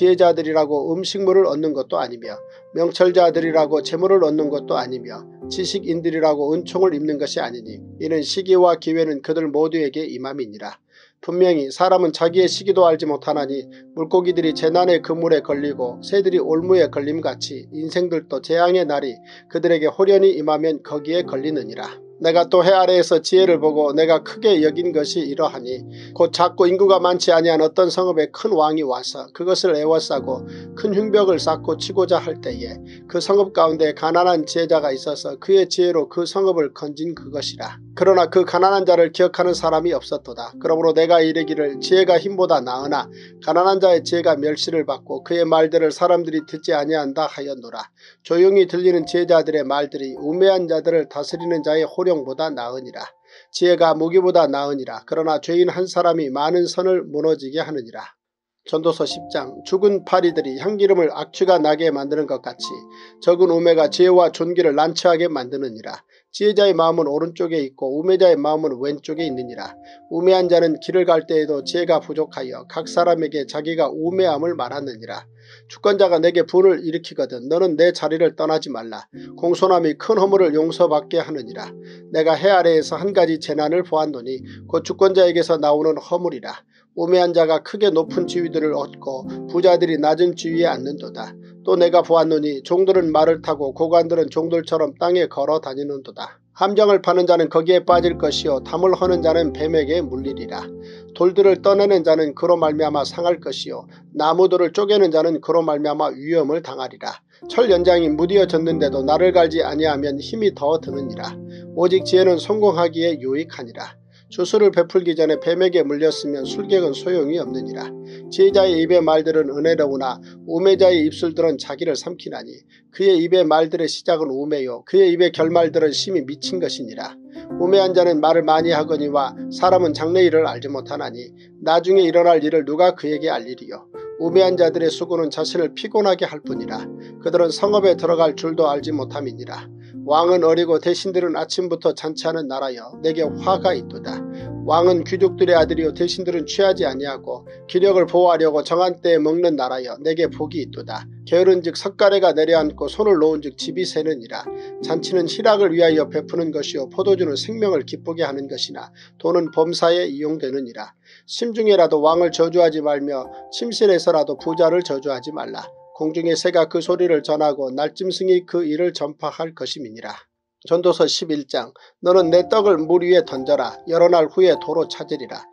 지혜자들이라고 음식물을 얻는 것도 아니며 명철자들이라고 재물을 얻는 것도 아니며 지식인들이라고 은총을 입는 것이 아니니 이는 시기와 기회는 그들 모두에게 임함이니라. 분명히 사람은 자기의 시기도 알지 못하나니 물고기들이 재난의 그물에 걸리고 새들이 올무에 걸림같이 인생들도 재앙의 날이 그들에게 홀연히 임하면 거기에 걸리느니라. 내가 또 해 아래에서 지혜를 보고 내가 크게 여긴 것이 이러하니 곧 작고 인구가 많지 아니한 어떤 성읍에 큰 왕이 와서 그것을 에워싸고 큰 흉벽을 쌓고 치고자 할 때에 그 성읍 가운데 가난한 지혜자가 있어서 그의 지혜로 그 성읍을 건진 그것이라. 그러나 그 가난한 자를 기억하는 사람이 없었도다. 그러므로 내가 이르기를 지혜가 힘보다 나으나 가난한 자의 지혜가 멸시를 받고 그의 말들을 사람들이 듣지 아니한다 하였노라. 조용히 들리는 지혜자들의 말들이 우매한 자들을 다스리는 자의 호령보다 나으니라. 지혜가 무기보다 나으니라. 그러나 죄인 한 사람이 많은 선을 무너지게 하느니라. 전도서 십 장. 죽은 파리들이 향기름을 악취가 나게 만드는 것 같이 적은 우매가 지혜와 존귀를 난처하게 만드느니라. 지혜자의 마음은 오른쪽에 있고 우매자의 마음은 왼쪽에 있느니라. 우매한 자는 길을 갈 때에도 지혜가 부족하여 각 사람에게 자기가 우매함을 말하느니라. 주권자가 내게 분을 일으키거든 너는 내 자리를 떠나지 말라. 공손함이 큰 허물을 용서받게 하느니라. 내가 해 아래에서 한 가지 재난을 보았노니 곧 주권자에게서 나오는 허물이라. 우매한 자가 크게 높은 지위들을 얻고 부자들이 낮은 지위에 앉는도다. 또 내가 보았노니 종들은 말을 타고 고관들은 종들처럼 땅에 걸어 다니는도다. 함정을 파는 자는 거기에 빠질 것이요 담을 허는 자는 뱀에게 물리리라. 돌들을 떠내는 자는 그로 말미암아 상할 것이요 나무들을 쪼개는 자는 그로 말미암아 위험을 당하리라. 철 연장이 무디어졌는데도 나를 갈지 아니하면 힘이 더 드느니라. 오직 지혜는 성공하기에 유익하니라. 주술을 베풀기 전에 뱀에게 물렸으면 술객은 소용이 없느니라. 지혜자의 입의 말들은 은혜로우나 우매자의 입술들은 자기를 삼키나니 그의 입의 말들의 시작은 우매요 그의 입의 결말들은 심히 미친 것이니라. 우매한 자는 말을 많이 하거니와 사람은 장래 일을 알지 못하나니 나중에 일어날 일을 누가 그에게 알리리요. 우매한 자들의 수고는 자신을 피곤하게 할 뿐이라. 그들은 성읍에 들어갈 줄도 알지 못함이니라. 왕은 어리고 대신들은 아침부터 잔치하는 나라여 내게 화가 있도다. 왕은 귀족들의 아들이요 대신들은 취하지 아니하고 기력을 보호하려고 정한 때에 먹는 나라여 내게 복이 있도다. 게으른즉 석가래가 내려앉고 손을 놓은즉 집이 새느니라. 잔치는 희락을 위하여 베푸는 것이요 포도주는 생명을 기쁘게 하는 것이나 돈은 범사에 이용되느니라. 심중에라도 왕을 저주하지 말며 침실에서라도 부자를 저주하지 말라. 공중의 새가 그 소리를 전하고 날짐승이 그 일을 전파할 것임이니라. 전도서 십일 장 너는 내 떡을 물 위에 던져라. 여러 날 후에 도로 찾으리라.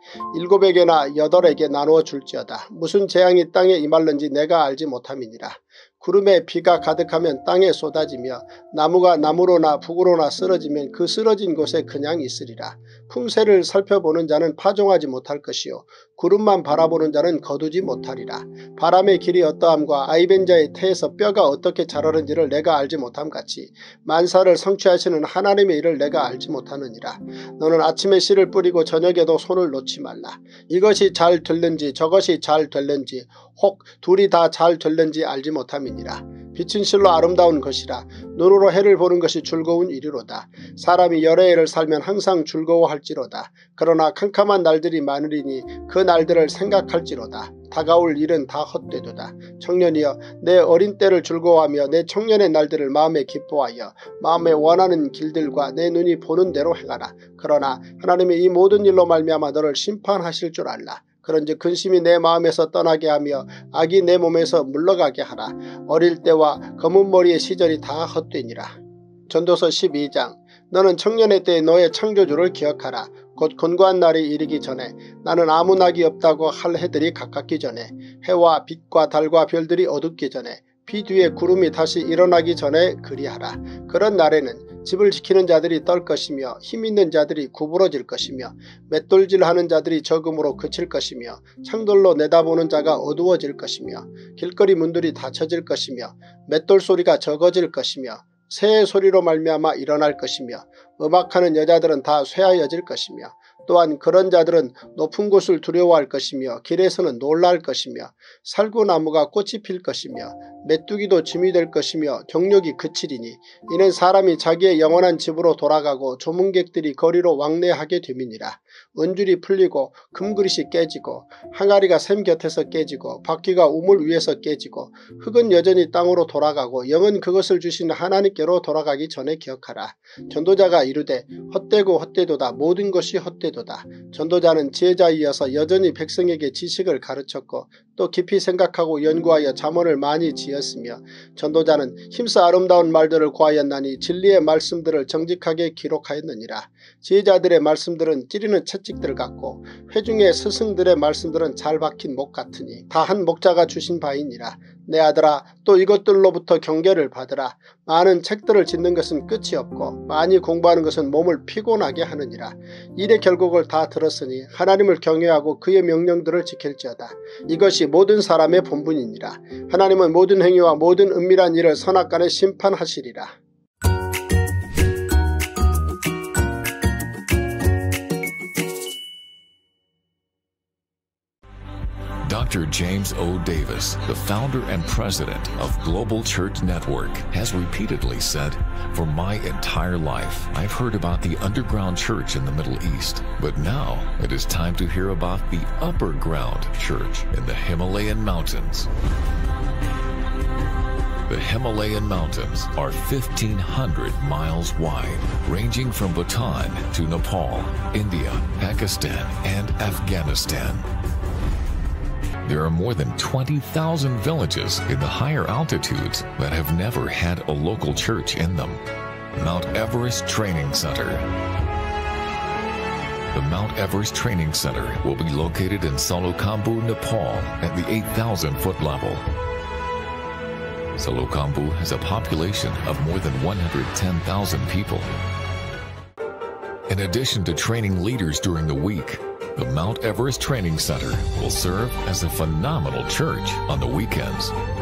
일곱에게나 여덟에게 나누어 줄지어다. 무슨 재앙이 땅에 임할는지 내가 알지 못함이니라. 구름에 비가 가득하면 땅에 쏟아지며 나무가 나무로나 북으로나 쓰러지면 그 쓰러진 곳에 그냥 있으리라. 풍세를 살펴보는 자는 파종하지 못할 것이요 구름만 바라보는 자는 거두지 못하리라. 바람의 길이 어떠함과 아이벤자의 태에서 뼈가 어떻게 자라는지를 내가 알지 못함같이 만사를 성취하시는 하나님의 일을 내가 알지 못하느니라. 너는 아침에 씨를 뿌리고 저녁에도 손을 놓지 말라. 이것이 잘 될는지 저것이 잘 될는지 혹 둘이 다 잘 될는지 알지 못함이니라. 빛은 실로 아름다운 것이라. 눈으로 해를 보는 것이 즐거운 일이로다. 사람이 여러 해를 살면 항상 즐거워할지로다. 그러나 캄캄한 날들이 많으리니 그 날들을 생각할지로다. 다가올 일은 다 헛되도다. 청년이여 내 어린 때를 즐거워하며 내 청년의 날들을 마음에 기뻐하여 마음에 원하는 길들과 내 눈이 보는 대로 행하라. 그러나 하나님이 이 모든 일로 말미암아 너를 심판하실 줄 알라. 그런즉 근심이 내 마음에서 떠나게 하며 악이 내 몸에서 물러가게 하라. 어릴 때와 검은 머리의 시절이 다 헛되니라. 전도서 십이 장 너는 청년의 때에 너의 창조주를 기억하라. 곧 곤고한 날이 이르기 전에 나는 아무 낙이 없다고 할 해들이 가깝기 전에 해와 빛과 달과 별들이 어둡기 전에 비 뒤에 구름이 다시 일어나기 전에 그리하라. 그런 날에는 집을 지키는 자들이 떨 것이며 힘있는 자들이 구부러질 것이며 맷돌질하는 자들이 적음으로 그칠 것이며 창돌로 내다보는 자가 어두워질 것이며 길거리 문들이 닫혀질 것이며 맷돌 소리가 적어질 것이며 새의 소리로 말미암아 일어날 것이며 음악하는 여자들은 다 쇠하여질 것이며 또한 그런 자들은 높은 곳을 두려워할 것이며 길에서는 놀랄 것이며 살구나무가 꽃이 필 것이며 메뚜기도 짐이 될 것이며 경력이 그치리니 이는 사람이 자기의 영원한 집으로 돌아가고 조문객들이 거리로 왕래하게 됨이니라. 은줄이 풀리고 금그릇이 깨지고 항아리가 샘 곁에서 깨지고 바퀴가 우물 위에서 깨지고 흙은 여전히 땅으로 돌아가고 영은 그것을 주신 하나님께로 돌아가기 전에 기억하라. 전도자가 이르되 헛되고 헛되도다. 모든 것이 헛되도다. 전도자는 지혜자이어서 여전히 백성에게 지식을 가르쳤고 또 깊이 생각하고 연구하여 잠언을 많이 지었으며 전도자는 힘써 아름다운 말들을 고하였나니 진리의 말씀들을 정직하게 기록하였느니라. 지혜자들의 말씀들은 찌르는 채찍들 같고 회중의 스승들의 말씀들은 잘 박힌 목 같으니 다 한 목자가 주신 바이니라. 내 아들아 또 이것들로부터 경계를 받으라. 많은 책들을 짓는 것은 끝이 없고 많이 공부하는 것은 몸을 피곤하게 하느니라. 일의 결국을 다 들었으니 하나님을 경외하고 그의 명령들을 지킬지어다. 이것이 모든 사람의 본분이니라. 하나님은 모든 행위와 모든 은밀한 일을 선악간에 심판하시리라. Doctor James O. Davis, the founder and president of Global Church Network, has repeatedly said, "For my entire life, I've heard about the underground church in the Middle East, but now it is time to hear about the upper ground church in the Himalayan mountains." The Himalayan mountains are fifteen hundred miles wide, ranging from Bhutan to Nepal, India, Pakistan, and Afghanistan. There are more than twenty thousand villages in the higher altitudes that have never had a local church in them. Mount Everest Training Center. The Mount Everest Training Center will be located in Solukhambhu, Nepal at the eight thousand foot level. Solukhambhu has a population of more than one hundred ten thousand people. In addition to training leaders during the week, the Mount Everest Training Center will serve as a phenomenal church on the weekends.